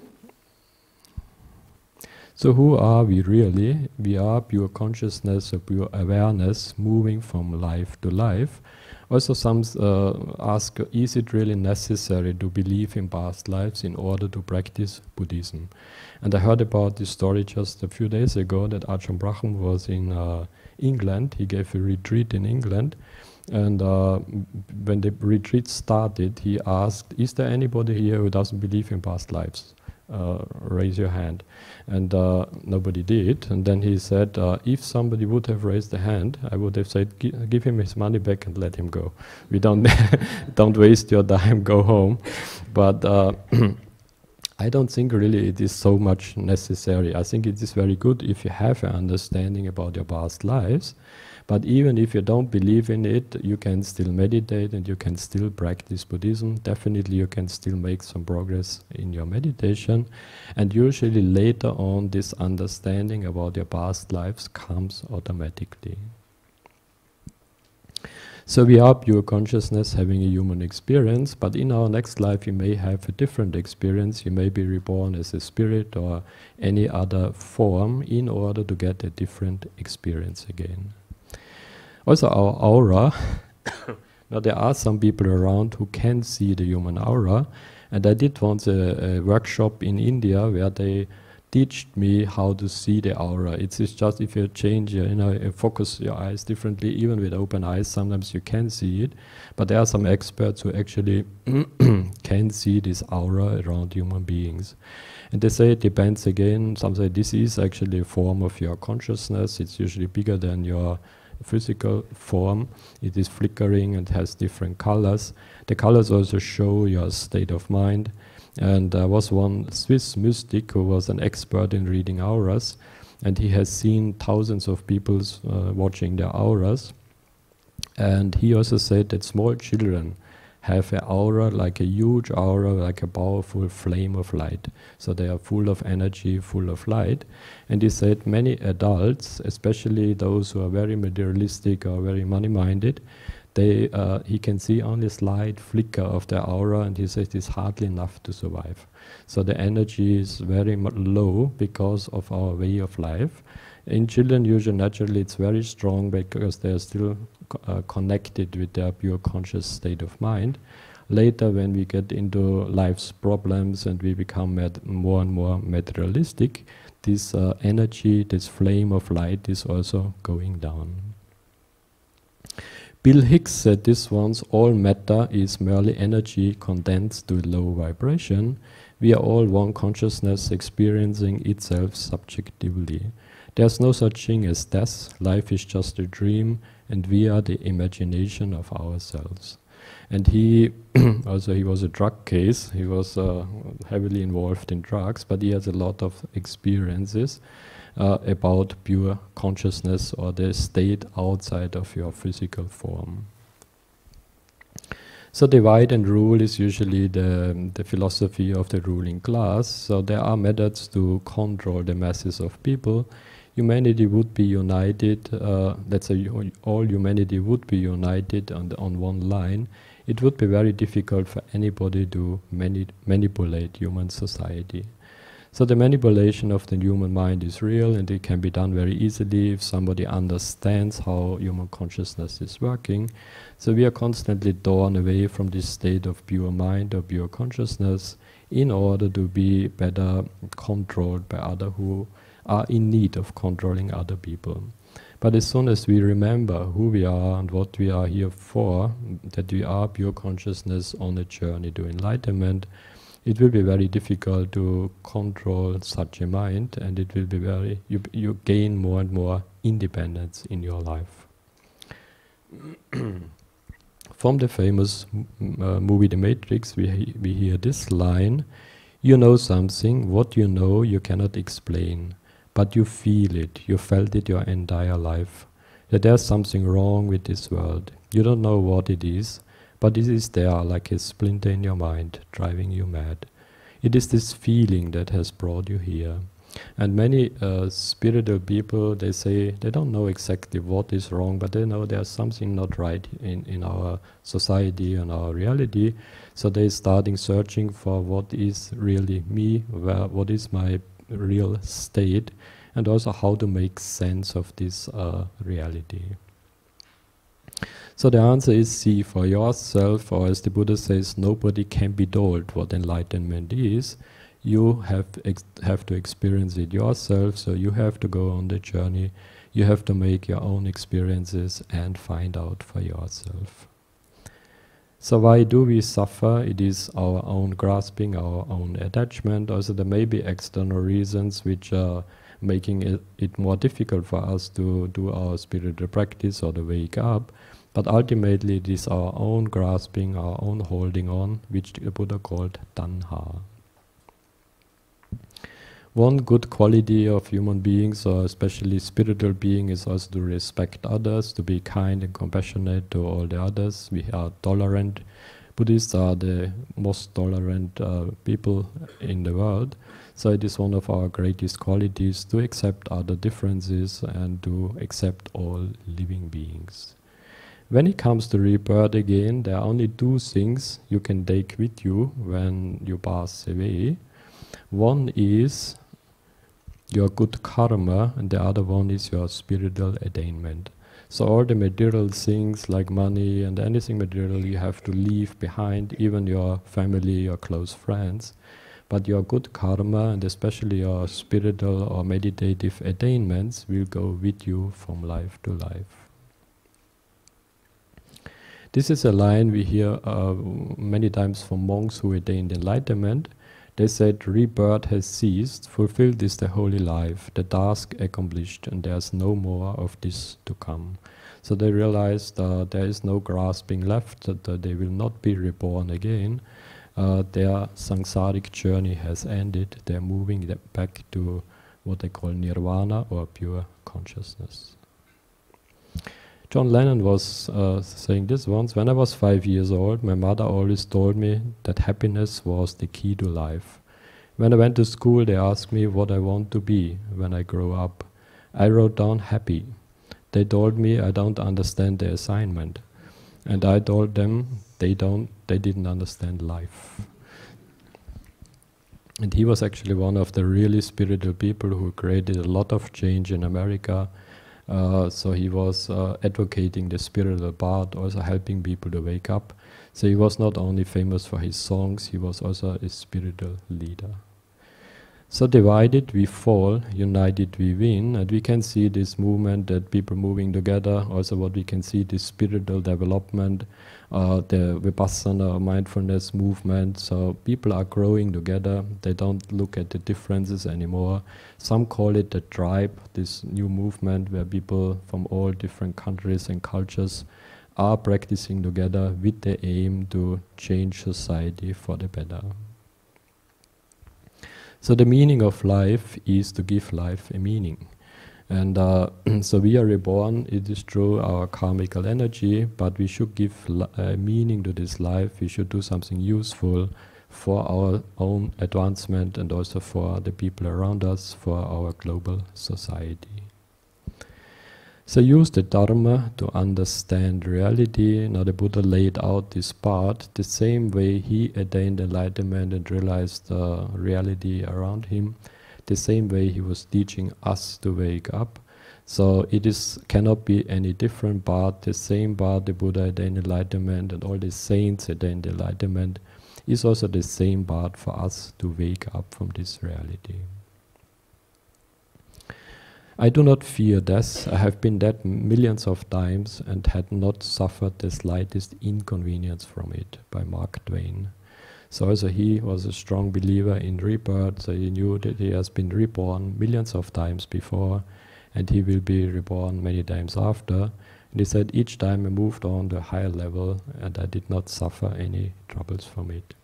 So who are we really? We are pure consciousness or pure awareness moving from life to life. Also some uh, ask, is it really necessary to believe in past lives in order to practice Buddhism? And I heard about this story just a few days ago that Ajahn Brahm was in uh, England. He gave a retreat in England. And uh, when the retreat started, he asked, is there anybody here who doesn't believe in past lives? Uh, raise your hand. And uh, nobody did. And then he said, uh, if somebody would have raised a hand, I would have said, give him his money back and let him go. We don't don't waste your time, go home. But uh, I don't think really it is so much necessary. I think it is very good if you have an understanding about your past lives. But even if you don't believe in it, you can still meditate and you can still practice Buddhism. Definitely you can still make some progress in your meditation. And usually later on this understanding about your past lives comes automatically. So we are pure consciousness having a human experience, but in our next life you may have a different experience. You may be reborn as a spirit or any other form in order to get a different experience again. Also our aura, now there are some people around who can see the human aura, and I did once a, a workshop in India where they taught me how to see the aura. It's just if you change, your, you know, focus your eyes differently, even with open eyes, sometimes you can see it, but there are some experts who actually can see this aura around human beings. And they say it depends again, some say this is actually a form of your consciousness, it's usually bigger than your physical form, it is flickering and has different colors. The colors also show your state of mind. And there was one Swiss mystic who was an expert in reading auras, and he has seen thousands of people uh, watching their auras. And he also said that small children have an aura, like a huge aura, like a powerful flame of light. So they are full of energy, full of light. And he said many adults, especially those who are very materialistic or very money-minded, they uh, he can see only a slight flicker of their aura, and he says it's hardly enough to survive. So the energy is very low because of our way of life. In children, usually naturally it's very strong because they are still uh, connected with their pure conscious state of mind. Later, when we get into life's problems and we become more and more materialistic, this uh, energy, this flame of light is also going down. Bill Hicks said this once: all matter is merely energy condensed to low vibration. We are all one consciousness experiencing itself subjectively. There's no such thing as death. Life is just a dream, and we are the imagination of ourselves. And he, also he was a drug case, he was uh, heavily involved in drugs, but he has a lot of experiences uh, about pure consciousness or the state outside of your physical form. So divide and rule is usually the, the philosophy of the ruling class. So there are methods to control the masses of people. Humanity would be united, uh, let's say all humanity would be united on, the, on one line. It would be very difficult for anybody to mani manipulate human society. So the manipulation of the human mind is real, and it can be done very easily if somebody understands how human consciousness is working. So we are constantly torn away from this state of pure mind or pure consciousness in order to be better controlled by others who are in need of controlling other people. But as soon as we remember who we are and what we are here for, that we are pure consciousness on a journey to enlightenment, it will be very difficult to control such a mind, and it will be very, you, you gain more and more independence in your life. From the famous uh, movie The Matrix, we, we hear this line: you know something, what you know you cannot explain, but you feel it, you felt it your entire life, that there's something wrong with this world. You don't know what it is, but it is there like a splinter in your mind, driving you mad. It is this feeling that has brought you here. And many uh, spiritual people, they say they don't know exactly what is wrong, but they know there's something not right in, in our society and our reality. So they're starting searching for what is really me, where, what is my real state, and also how to make sense of this uh, reality. So the answer is see for yourself, or as the Buddha says, nobody can be told what enlightenment is. You have ex have to experience it yourself, so you have to go on the journey. You have to make your own experiences and find out for yourself. So why do we suffer? It is our own grasping, our own attachment. Also there may be external reasons which are making it, it more difficult for us to do our spiritual practice or to wake up. But ultimately it is our own grasping, our own holding on, which the Buddha called tanha. One good quality of human beings, or especially spiritual beings, is also to respect others, to be kind and compassionate to all the others. We are tolerant. Buddhists are the most tolerant uh, people in the world. So it is one of our greatest qualities to accept other differences and to accept all living beings. When it comes to rebirth again, there are only two things you can take with you when you pass away. One is your good karma, and the other one is your spiritual attainment. So all the material things like money and anything material you have to leave behind, even your family, your close friends. But your good karma, and especially your spiritual or meditative attainments, will go with you from life to life. This is a line we hear uh, many times from monks who attained enlightenment. They said, rebirth has ceased, fulfilled is the holy life, the task accomplished, and there's no more of this to come. So they realized uh, there is no grasping left, that uh, they will not be reborn again. Uh, their samsaric journey has ended. They're moving back to what they call nirvana, or pure consciousness. John Lennon was uh, saying this once. When I was five years old, my mother always told me that happiness was the key to life. When I went to school, they asked me what I want to be when I grow up. I wrote down happy. They told me I don't understand the assignment. And I told them they don't, they didn't understand life. And he was actually one of the really spiritual people who created a lot of change in America. Uh, so he was uh, advocating the spiritual path, also helping people to wake up. So he was not only famous for his songs, he was also a spiritual leader. So divided we fall, united we win, and we can see this movement that people moving together, also what we can see, this spiritual development, uh, the Vipassana mindfulness movement. So people are growing together, they don't look at the differences anymore. Some call it the tribe, this new movement where people from all different countries and cultures are practicing together with the aim to change society for the better. So the meaning of life is to give life a meaning. And uh, so we are reborn, it is through our karmical energy, but we should give a meaning to this life. We should do something useful for our own advancement and also for the people around us, for our global society. So use the Dharma to understand reality. Now the Buddha laid out this path the same way he attained enlightenment and realized uh, reality around him, the same way he was teaching us to wake up. So it is cannot be any different path. The same path the Buddha attained enlightenment and all the saints attained enlightenment is also the same path for us to wake up from this reality. I do not fear death. I have been dead millions of times and had not suffered the slightest inconvenience from it, by Mark Twain. So also he was a strong believer in rebirth, so he knew that he has been reborn millions of times before and he will be reborn many times after. And he said each time I moved on to a higher level and I did not suffer any troubles from it.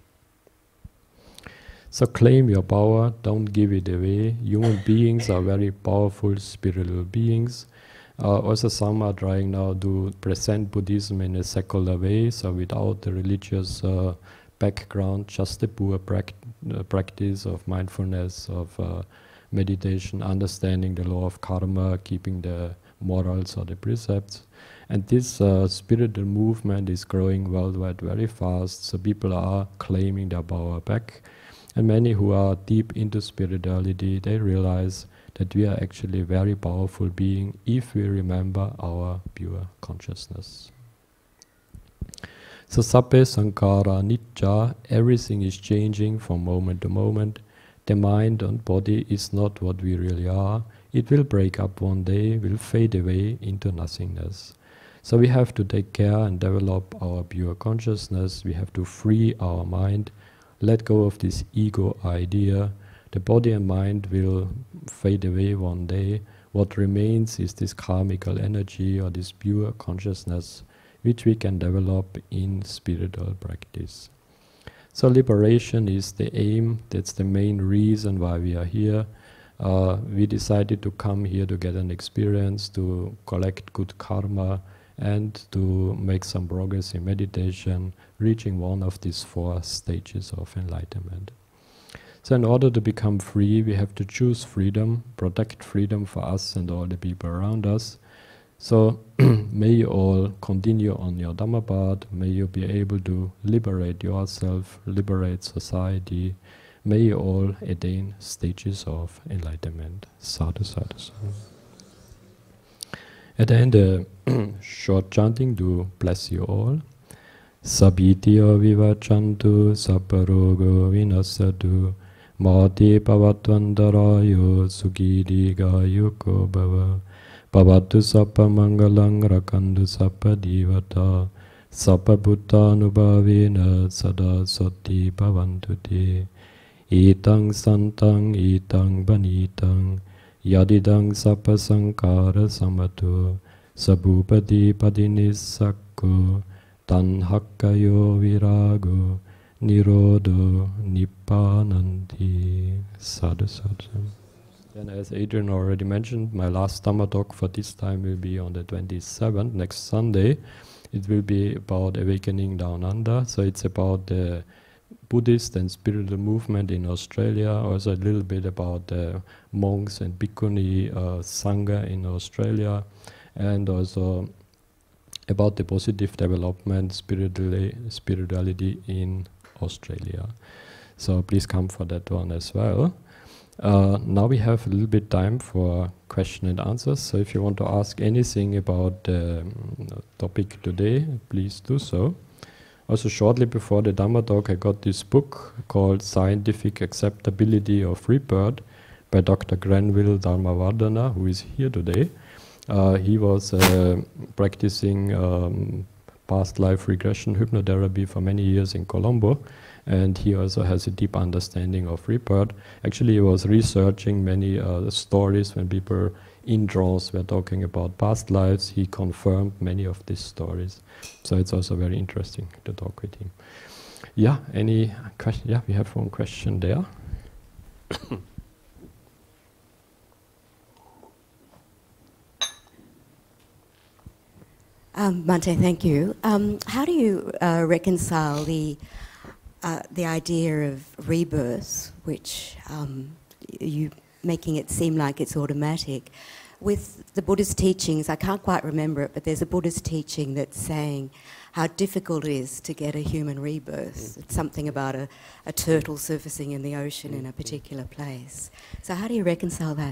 So claim your power, don't give it away. Human beings are very powerful spiritual beings. Uh, also some are trying now to present Buddhism in a secular way, so without the religious uh, background, just the pure pract uh, practice of mindfulness, of uh, meditation, understanding the law of karma, keeping the morals or the precepts. And this uh, spiritual movement is growing worldwide very fast, so people are claiming their power back. And many who are deep into spirituality, they realize that we are actually a very powerful being if we remember our pure consciousness. So sabbe sankhara anicca, everything is changing from moment to moment. The mind and body is not what we really are. It will break up one day, will fade away into nothingness. So we have to take care and develop our pure consciousness. We have to free our mind, let go of this ego idea. The body and mind will fade away one day. What remains is this karmical energy or this pure consciousness which we can develop in spiritual practice. So liberation is the aim, that's the main reason why we are here. Uh, we decided to come here to get an experience, to collect good karma, and to make some progress in meditation, reaching one of these four stages of enlightenment. So in order to become free, we have to choose freedom, protect freedom for us and all the people around us. So may you all continue on your Dhamma path, may you be able to liberate yourself, liberate society, may you all attain stages of enlightenment. Sadhu, sadhu, sadhu. At the end, a short chanting to bless you all. Sabhitiyo vivachantu saparogo vinasadu mati pavatvandarayo sugidhigayuko bhava pavatu sappa mangalang rakandu sappa divata sappa buddhanubhavena sada sati bhavantuti etang santang etang banitang yadidang sappa sankara samatu sabupati padinissakku tanhakkayo virago nirodo nippananti. Sadhu sadhu. And as Adrian already mentioned, my last Dhamma talk for this time will be on the twenty-seventh, next Sunday. It will be about awakening down under. So it's about the Buddhist and spiritual movement in Australia, also a little bit about the monks and bhikkhuni uh, sangha in Australia, and also about the positive development spiritually, spirituality in Australia. So please come for that one as well. Uh, now we have a little bit time for question and answers. So if you want to ask anything about the um, topic today, please do so. Also shortly before the Dhamma talk, I got this book called Scientific Acceptability of Rebirth by Doctor Granville Dharmavardhana, who is here today. Uh, he was uh, practicing um, past life regression hypnotherapy for many years in Colombo, and he also has a deep understanding of rebirth. Actually, he was researching many uh, stories when people in trance were talking about past lives. He confirmed many of these stories. So it's also very interesting to talk with him. Yeah, any question? Yeah, we have one question there. Um, Bhante, thank you. Um, how do you uh, reconcile the uh, the idea of rebirth, which um, you making it seem like it's automatic, with the Buddhist teachings? I can't quite remember it, but there's a Buddhist teaching that's saying how difficult it is to get a human rebirth. It's something about a, a turtle surfacing in the ocean in a particular place. So how do you reconcile that?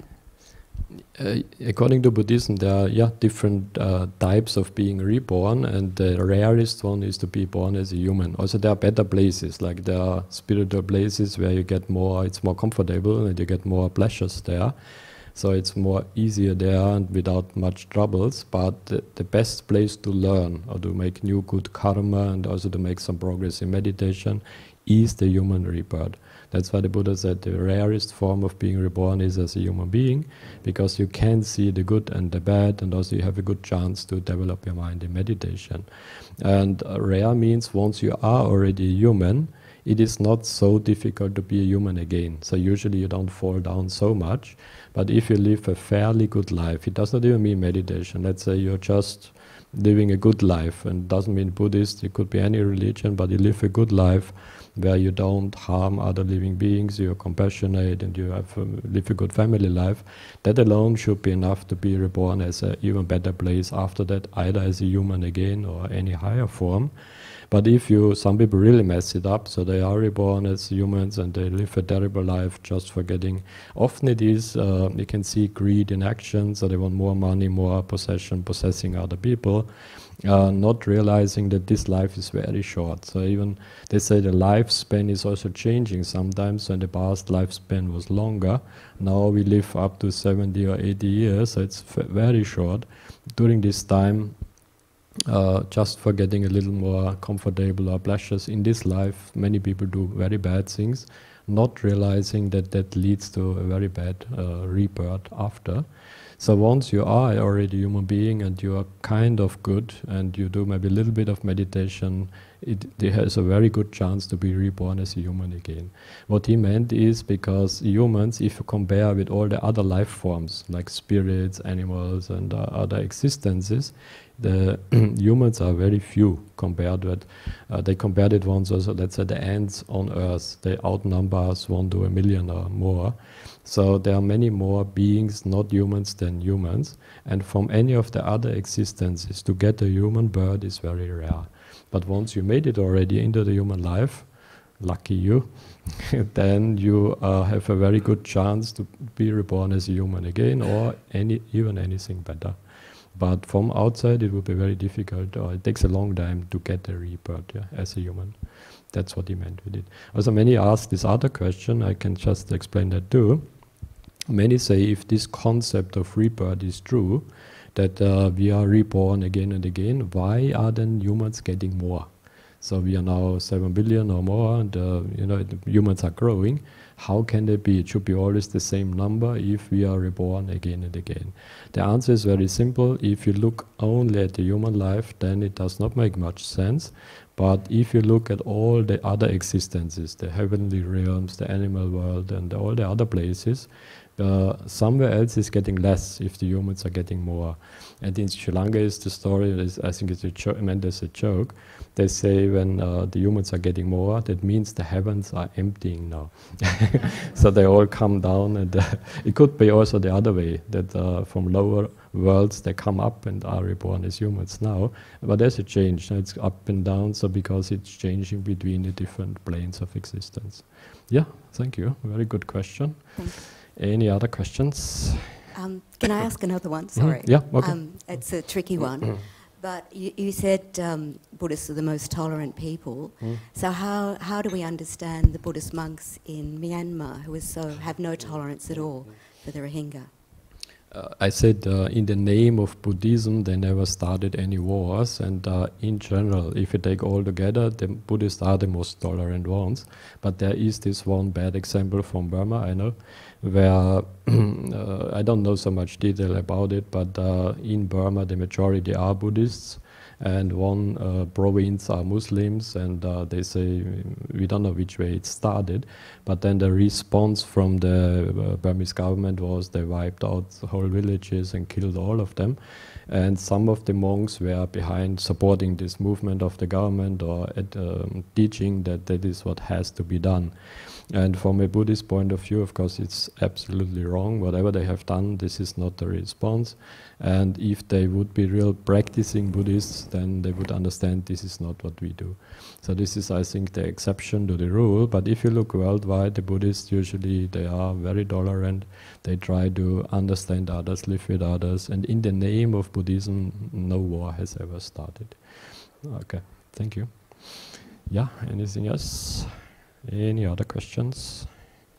Uh, according to Buddhism, there are yeah, different uh, types of being reborn, and the rarest one is to be born as a human. Also, there are better places, like there are spiritual places where you get more, it's more comfortable and you get more pleasures there. So it's more easier there and without much troubles. But the, the best place to learn or to make new good karma and also to make some progress in meditation is the human rebirth. That's why the Buddha said the rarest form of being reborn is as a human being, because you can see the good and the bad, and also you have a good chance to develop your mind in meditation. And uh, rare means once you are already a human, it is not so difficult to be a human again. So usually you don't fall down so much. But if you live a fairly good life, it does not even mean meditation. Let's say you're just living a good life, and it doesn't mean Buddhist, it could be any religion, but you live a good life where you don't harm other living beings, you're compassionate, and you have um, live a good family life. That alone should be enough to be reborn as an even better place after that, either as a human again or any higher form. But if you, some people really mess it up, so they are reborn as humans and they live a terrible life just for getting, often it is, uh, you can see greed in action, so they want more money, more possession, possessing other people, uh, not realizing that this life is very short. So even, they say the lifespan is also changing sometimes, so in the past lifespan was longer, now we live up to seventy or eighty years, so it's f very short. During this time, Uh, just for getting a little more comfortable or pleasures in this life, many people do very bad things, not realizing that that leads to a very bad uh, rebirth after. So once you are already a human being and you are kind of good and you do maybe a little bit of meditation, it, it has a very good chance to be reborn as a human again. What he meant is because humans, if you compare with all the other life forms like spirits, animals and uh, other existences, the humans are very few compared with, uh, they compared it once also, let's say the ants on Earth, they outnumber us one to a million or more. So there are many more beings, not humans, than humans. And from any of the other existences, to get a human birth is very rare. But once you made it already into the human life, lucky you, then you uh, have a very good chance to be reborn as a human again, or any, even anything better. But from outside it would be very difficult, or it takes a long time to get a rebirth, yeah, as a human. That's what he meant with it. Also many ask this other question, I can just explain that too. Many say if this concept of rebirth is true, that uh, we are reborn again and again, why are then humans getting more? So we are now seven billion or more, and uh, you know, the humans are growing. How can they be? It should be always the same number if we are reborn again and again. The answer is very simple. If you look only at the human life, then it does not make much sense. But if you look at all the other existences, the heavenly realms, the animal world, and all the other places, Uh, somewhere else is getting less if the humans are getting more. And in Sri Lanka is the story, is, I think it's a joke, meant as a joke. They say when uh, the humans are getting more, that means the heavens are emptying now. So they all come down, and uh, it could be also the other way, that uh, from lower worlds they come up and are reborn as humans now. But there's a change, now it's up and down, so because it's changing between the different planes of existence. Yeah, thank you, very good question. Any other questions? Um, can I ask another one? Sorry. Mm-hmm. Yeah, okay. Um, it's a tricky one. But you, you said um, Buddhists are the most tolerant people. Mm. So how, how do we understand the Buddhist monks in Myanmar who is so have no tolerance at all for the Rohingya? Uh, I said uh, in the name of Buddhism they never started any wars, and uh, in general, if you take all together, the Buddhists are the most tolerant ones. But there is this one bad example from Burma, I know, where uh, I don't know so much detail about it, but uh, in Burma the majority are Buddhists, and one uh, province are Muslims, and uh, they say, we don't know which way it started, but then the response from the uh, Burmese government was they wiped out the whole villages and killed all of them. And some of the monks were behind supporting this movement of the government, or at, um, teaching that that is what has to be done. And from a Buddhist point of view, of course, it's absolutely wrong. Whatever they have done, this is not the response. And if they would be real practicing Buddhists, then they would understand this is not what we do. So this is, I think, the exception to the rule. But if you look worldwide, the Buddhists usually, they are very tolerant. They try to understand others, live with others. And in the name of Buddhism, no war has ever started. Okay, thank you. Yeah, anything else? Any other questions?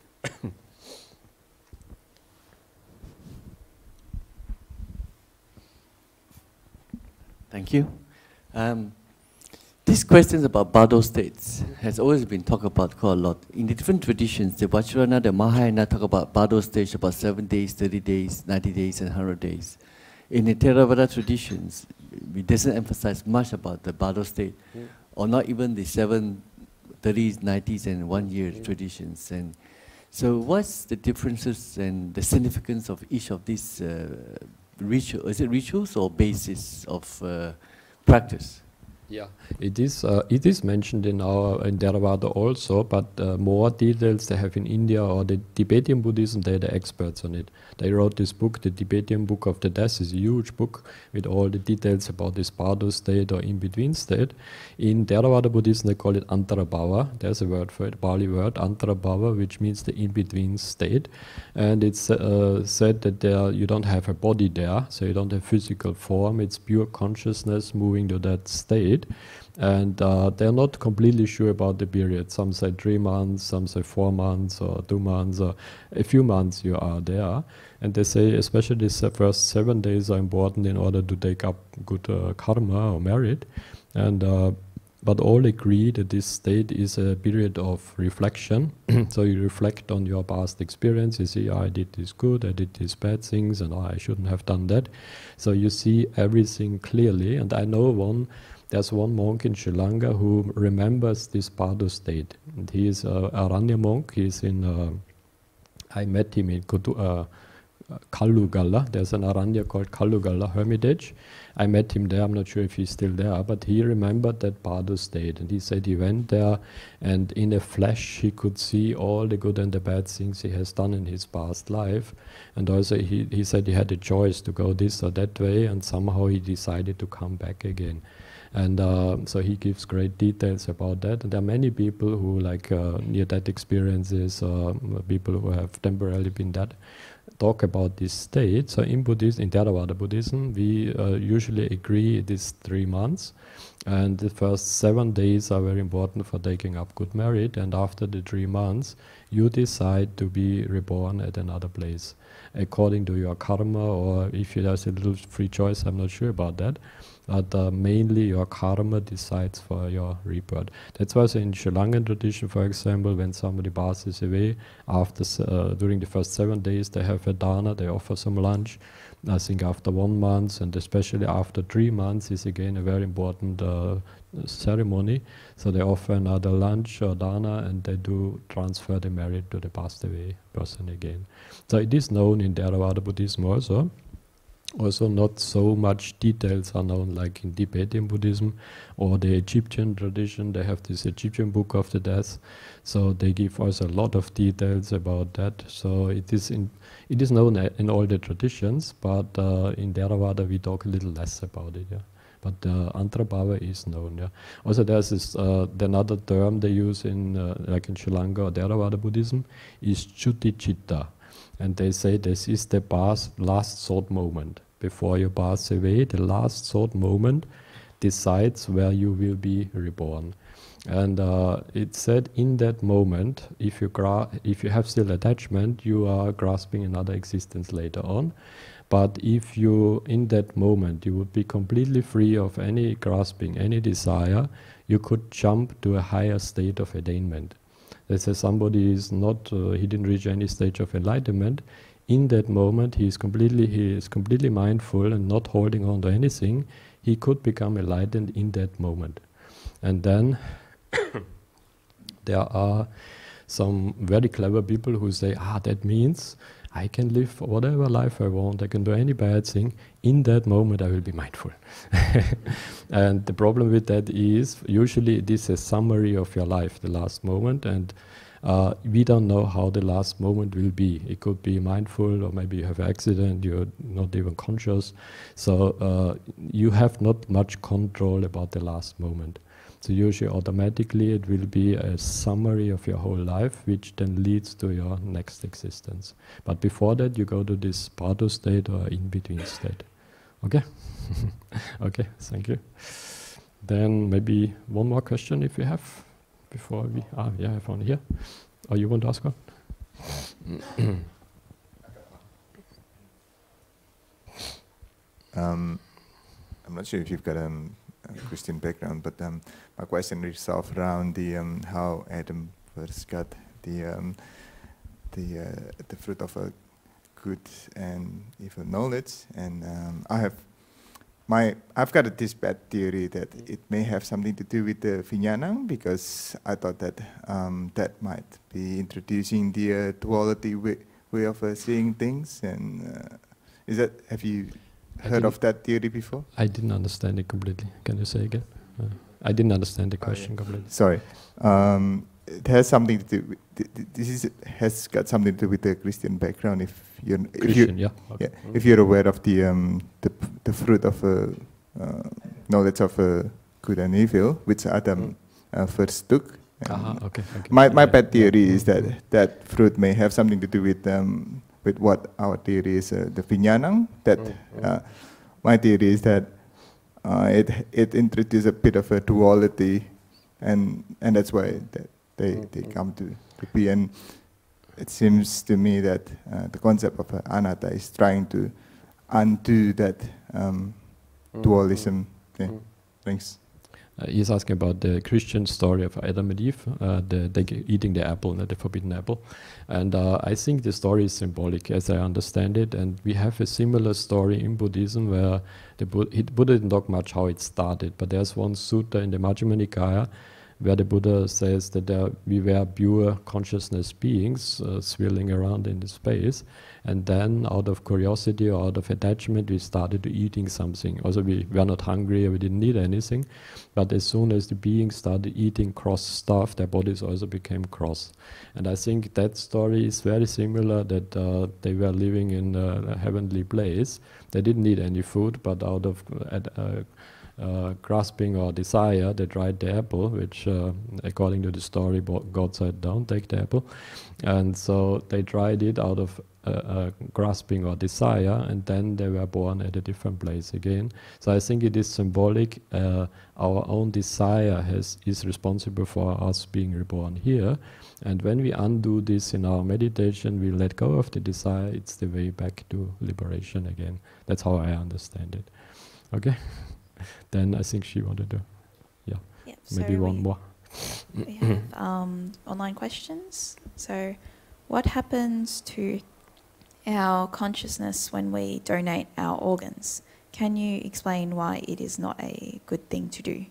Thank you. Um, these questions about Bardo states has always been talked about quite a lot. In the different traditions, the Vajrayana, the Mahayana talk about Bardo states about seven days, thirty days, ninety days, and one hundred days. In the Theravada traditions, we doesn't emphasize much about the Bardo state, yeah. or not even the seven, thirties, nineties, and one year yeah. traditions. And so what's the differences and the significance of each of these uh, rituals? Is it rituals or basis of uh, practice? Yeah, it is. Uh, it is mentioned in our in Theravada also, but uh, more details they have in India or the Tibetan Buddhism. They're the experts on it. They wrote this book, the Tibetan Book of the Death, is a huge book with all the details about this Bardo state or in between state. In Theravada Buddhism, they call it Antarabhava. There's a word for it, Pali word, Antarabhava, which means the in between state. And it's uh, said that there you don't have a body there, so you don't have physical form. It's pure consciousness moving to that state. And uh, they're not completely sure about the period. Some say three months, some say four months or two months, or a few months you are there. And they say especially the first seven days are important in order to take up good uh, karma or merit. And uh, but all agree that this state is a period of reflection. So you reflect on your past experience. You see, oh, I did this good, I did these bad things, and oh, I shouldn't have done that. So you see everything clearly. And I know one. There's one monk in Sri Lanka who remembers this Bardo state. And he is a Aranya monk. He's in, uh, I met him in Kutu, uh, Kalugalla. There's an Aranya called Kalugalla Hermitage. I met him there. I'm not sure if he's still there, but he remembered that Bardo state. And he said he went there, and in a flash he could see all the good and the bad things he has done in his past life. And also he, he said he had a choice to go this or that way, and somehow he decided to come back again. And uh, so he gives great details about that. And there are many people who like uh, near-death experiences, uh, people who have temporarily been dead, talk about this state. So in Buddhism, in Theravada Buddhism, we uh, usually agree it is three months. And the first seven days are very important for taking up good merit. And after the three months, you decide to be reborn at another place, according to your karma, or if there's a little free choice, I'm not sure about that. But uh, mainly your karma decides for your rebirth. That's why so in Sri Lankan tradition, for example, when somebody passes away, after uh, during the first seven days, they have a dana, they offer some lunch, I think after one month and especially after three months is again a very important uh, ceremony. So they offer another lunch or dana and they do transfer the merit to the passed away person again. So it is known in Theravada Buddhism also. Also not so much details are known like in Tibetan Buddhism or the Egyptian tradition. They have this Egyptian book of the death. So they give us a lot of details about that. So it is in it is known in all the traditions, but uh, in Theravada we talk a little less about it. Yeah. But uh, Antrabhava is known. Yeah. Also there's this uh, another term they use in uh, like in Sri Lanka or Theravada Buddhism is Chuti-Chitta. And they say this is the pass, last thought moment. Before you pass away, the last thought moment decides where you will be reborn. And uh, it said in that moment, if you, gra if you have still attachment, you are grasping another existence later on. But if you, in that moment, you would be completely free of any grasping, any desire, you could jump to a higher state of attainment. Let's say somebody is not, uh, he didn't reach any stage of enlightenment. In that moment, he is completely, he is completely mindful and not holding on to anything. He could become enlightened in that moment. And then there are some very clever people who say, ah, that means I can live whatever life I want, I can do any bad thing. In that moment, I will be mindful. And the problem with that is, usually it is a summary of your life, the last moment, and uh, we don't know how the last moment will be. It could be mindful, or maybe you have an accident, you're not even conscious. So uh, you have not much control about the last moment. So usually automatically it will be a summary of your whole life, which then leads to your next existence. But before that, you go to this Bardo state or in-between state. Okay? Okay, thank you. Then maybe one more question if you have, before we, ah, yeah, I have one here. Or you want to ask one? um, I'm not sure if you've got um, a Christian background, but um, my question revolves around the um, how Adam first got the um, the uh, the fruit of a good and evil knowledge, and um, I have my I've got a, this bad theory that it may have something to do with the Vijnana, because I thought that um, that might be introducing the uh, duality way, way of uh, seeing things, and uh, is that have you heard of that theory before? I didn't understand it completely. Can you say again? Uh, I didn't understand the question oh, yeah. completely. Sorry. Um, it has something to do with, th th this is, has got something to do with the Christian background. If you're, if Christian, you, yeah. Okay. yeah. Mm-hmm. If you're aware of the um, the, the fruit of uh, uh, knowledge of uh, good and evil, which Adam mm-hmm. uh, first took. Uh-huh, okay, okay. My my yeah. bad theory yeah. is that that fruit may have something to do with um, with what our theory is uh, the Vijnana. That mm-hmm. uh, my theory is that uh, it it introduces a bit of a duality, and and that's why that they mm-hmm. they come to, to be. And it seems to me that uh, the concept of uh, anatta is trying to undo that um, mm-hmm. dualism. Yeah. Mm-hmm. Thanks. Uh, he's asking about the Christian story of Adam and Eve, uh, the, the eating the apple, not the forbidden apple. And uh, I think the story is symbolic, as I understand it. And we have a similar story in Buddhism where the Buddha, it, Buddha didn't talk much how it started, but there's one sutta in the Majjhima Nikaya where the Buddha says that there, we were pure consciousness beings uh, swirling around in the space, and then out of curiosity or out of attachment we started to eating something. Also we were not hungry, we didn't need anything, but as soon as the beings started eating cross stuff, their bodies also became cross. And I think that story is very similar, that uh, they were living in a heavenly place. They didn't need any food, but out of uh, uh, Uh, grasping or desire, they tried the apple, which uh, according to the story God said don't take the apple, and so they tried it out of uh, uh, grasping or desire, and then they were born at a different place again. So I think it is symbolic. Uh, our own desire has is responsible for us being reborn here, and when we undo this in our meditation, we let go of the desire, it's the way back to liberation again. That's how I understand it. Okay. Then I think she wanted to, yeah, yep, maybe so one more. We have um, online questions. So, what happens to our consciousness when we donate our organs. Can you explain why it is not a good thing to do?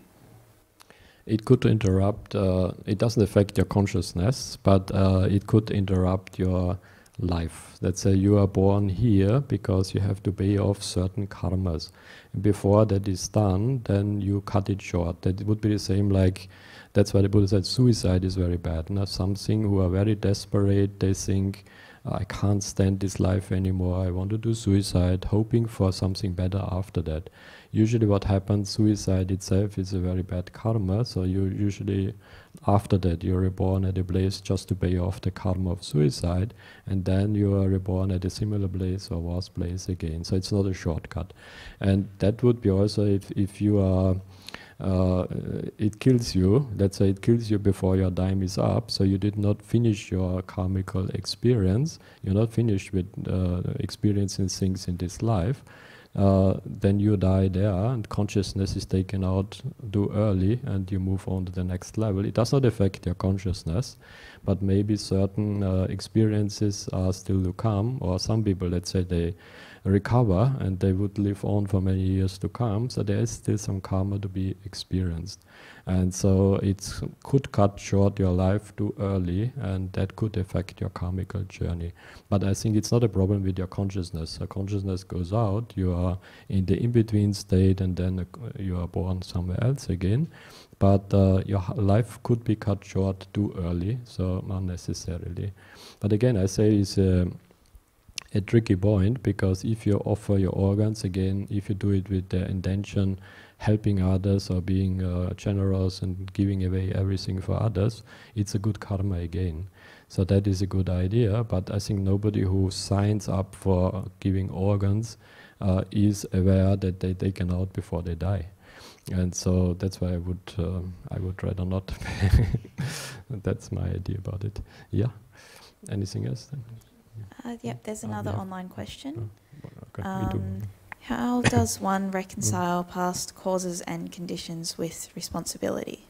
It could interrupt, uh, it doesn't affect your consciousness, but uh, it could interrupt your life. Let's say you are born here because you have to pay off certain karmas. And before that is done, then you cut it short. That would be the same like, that's why the Buddha said suicide is very bad. Now, something who are very desperate, they think, I can't stand this life anymore, I want to do suicide, hoping for something better after that. Usually what happens, suicide itself is a very bad karma, so you usually, after that, you're reborn at a place just to pay off the karma of suicide, and then you are reborn at a similar place or worse place again. So it's not a shortcut. And that would be also if, if you are, uh, it kills you, let's say it kills you before your time is up, so you did not finish your karmical experience, you're not finished with uh, experiencing things in this life, Uh, then you die there and consciousness is taken out too early and you move on to the next level. It does not affect your consciousness, but maybe certain uh, experiences are still to come, or some people, let's say, they recover and they would live on for many years to come, so there is still some karma to be experienced. And so it could cut short your life too early, and that could affect your karmical journey. But I think it's not a problem with your consciousness. So consciousness goes out, you are in the in-between state, and then uh, you are born somewhere else again. But uh, your life could be cut short too early, so unnecessarily. But again, I say it's a, a tricky point, because if you offer your organs, again, if you do it with the intention helping others or being uh, generous and giving away everything for others, it's a good karma again. So that is a good idea, but I think nobody who signs up for giving organs uh, is aware that they taken out before they die. And so that's why I would um, I would rather not. That's my idea about it. Yeah. Anything else then? Uh, yep, there's another um, yeah. online question. Oh, okay, Um, how does one reconcile past causes and conditions with responsibility?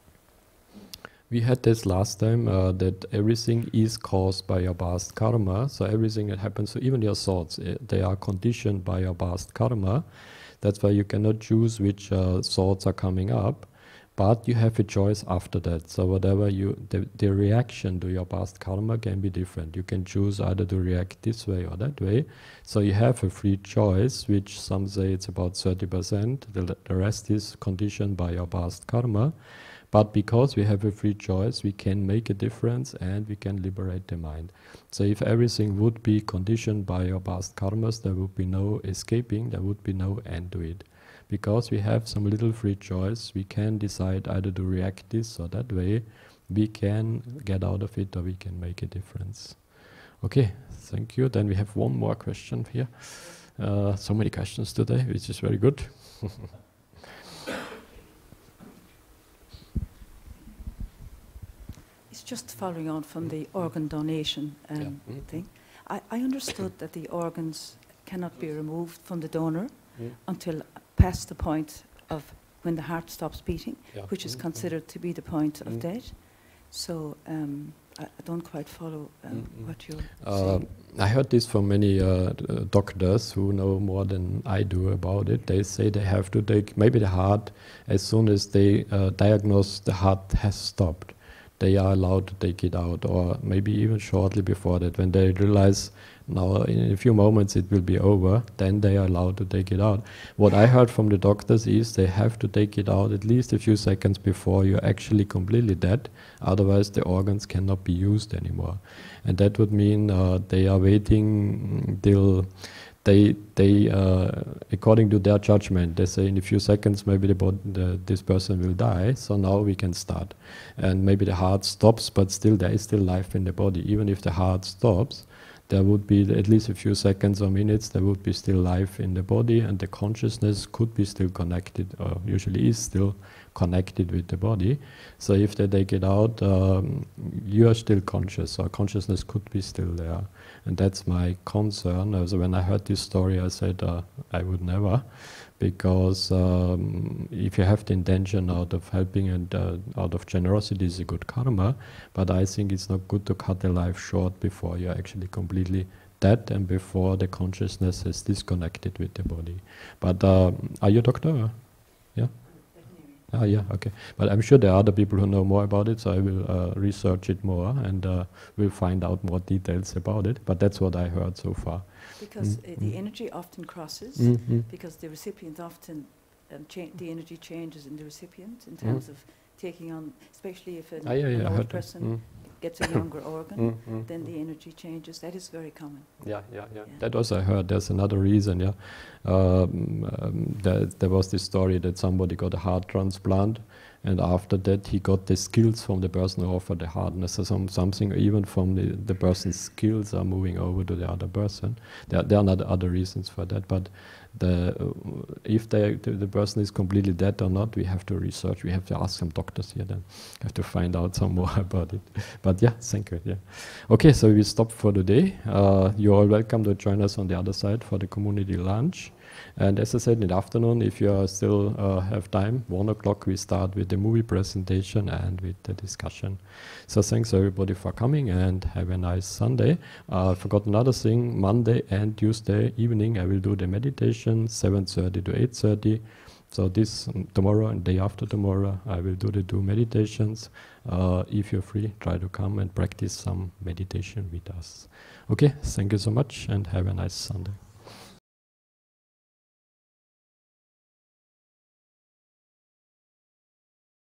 We had this last time, uh, that everything is caused by your past karma. So everything that happens, so even your thoughts, uh, they are conditioned by your past karma. That's why you cannot choose which uh, thoughts are coming up, but you have a choice after that. So whatever you, the, the reaction to your past karma can be different. You can choose either to react this way or that way. So you have a free choice, which some say it's about thirty percent. The, the rest is conditioned by your past karma. But because we have a free choice, we can make a difference and we can liberate the mind. So if everything would be conditioned by your past karmas, there would be no escaping, there would be no end to it. Because we have some little free choice, we can decide either to react this or that way, we can get out of it or we can make a difference. Okay, thank you. Then we have one more question here. Uh, so many questions today, which is very good. It's just following on from the organ donation um, Yeah. Mm. thing. I, I understood that the organs cannot be removed from the donor Mm. until past the point of when the heart stops beating, Yeah. which is Mm. considered to be the point of Mm. death. So um, I, I don't quite follow um, Mm, mm. what you're Uh, saying. I heard this from many uh, d- uh, doctors who know more than I do about it. They say they have to take maybe the heart as soon as they uh, diagnose the heart has stopped. They are allowed to take it out, or maybe even shortly before that, when they realize now in a few moments it will be over, then they are allowed to take it out. What I heard from the doctors is they have to take it out at least a few seconds before you're actually completely dead, otherwise the organs cannot be used anymore. And that would mean uh, they are waiting till They, they uh, according to their judgment, they say in a few seconds maybe the, bod- the, this person will die, so now we can start. And maybe the heart stops, but still there is still life in the body. Even if the heart stops, there would be at least a few seconds or minutes, there would be still life in the body, and the consciousness could be still connected, or usually is still connected with the body. So if they take it out, um, you are still conscious, or consciousness could be still there. And that's my concern. Also when I heard this story, I said uh, I would never, because um, if you have the intention out of helping and uh, out of generosity is a good karma, but I think it's not good to cut the life short before you're actually completely dead and before the consciousness is disconnected with the body. But uh, are you a doctor? Yeah? Ah, yeah, okay. But I'm sure there are other people who know more about it, so I will uh, research it more and uh, we'll find out more details about it. But that's what I heard so far. Because Mm, uh, the mm. energy often crosses, Mm, mm. because the recipient often, um, cha- the energy changes in the recipient in terms of taking on, especially if an, Ah, yeah, yeah, an I old heard that. person Mm. gets a younger organ, Mm, mm, then mm. the energy changes. That is very common. Yeah, yeah, yeah, Yeah. That was I heard. There's another reason. Yeah, um, um, there, there was this story that somebody got a heart transplant, and after that he got the skills from the person who offered the heart. And so some something even from the the person's skills are moving over to the other person. There, there are not other reasons for that, but the uh, if they, the, the person is completely dead or not, we have to research. We have to ask some doctors here. Then have to find out some more about it. But yeah, thank you. Yeah. Okay, so we stop for today. Uh, you're all welcome to join us on the other side for the community lunch. And as I said, in the afternoon, if you are still uh, have time, one o'clock we start with the movie presentation and with the discussion. So thanks everybody for coming and have a nice Sunday. Uh, I forgot another thing, Monday and Tuesday evening I will do the meditation, seven thirty to eight thirty. So this um, tomorrow and day after tomorrow I will do the two meditations. Uh, if you're free, try to come and practice some meditation with us. Okay, thank you so much and have a nice Sunday.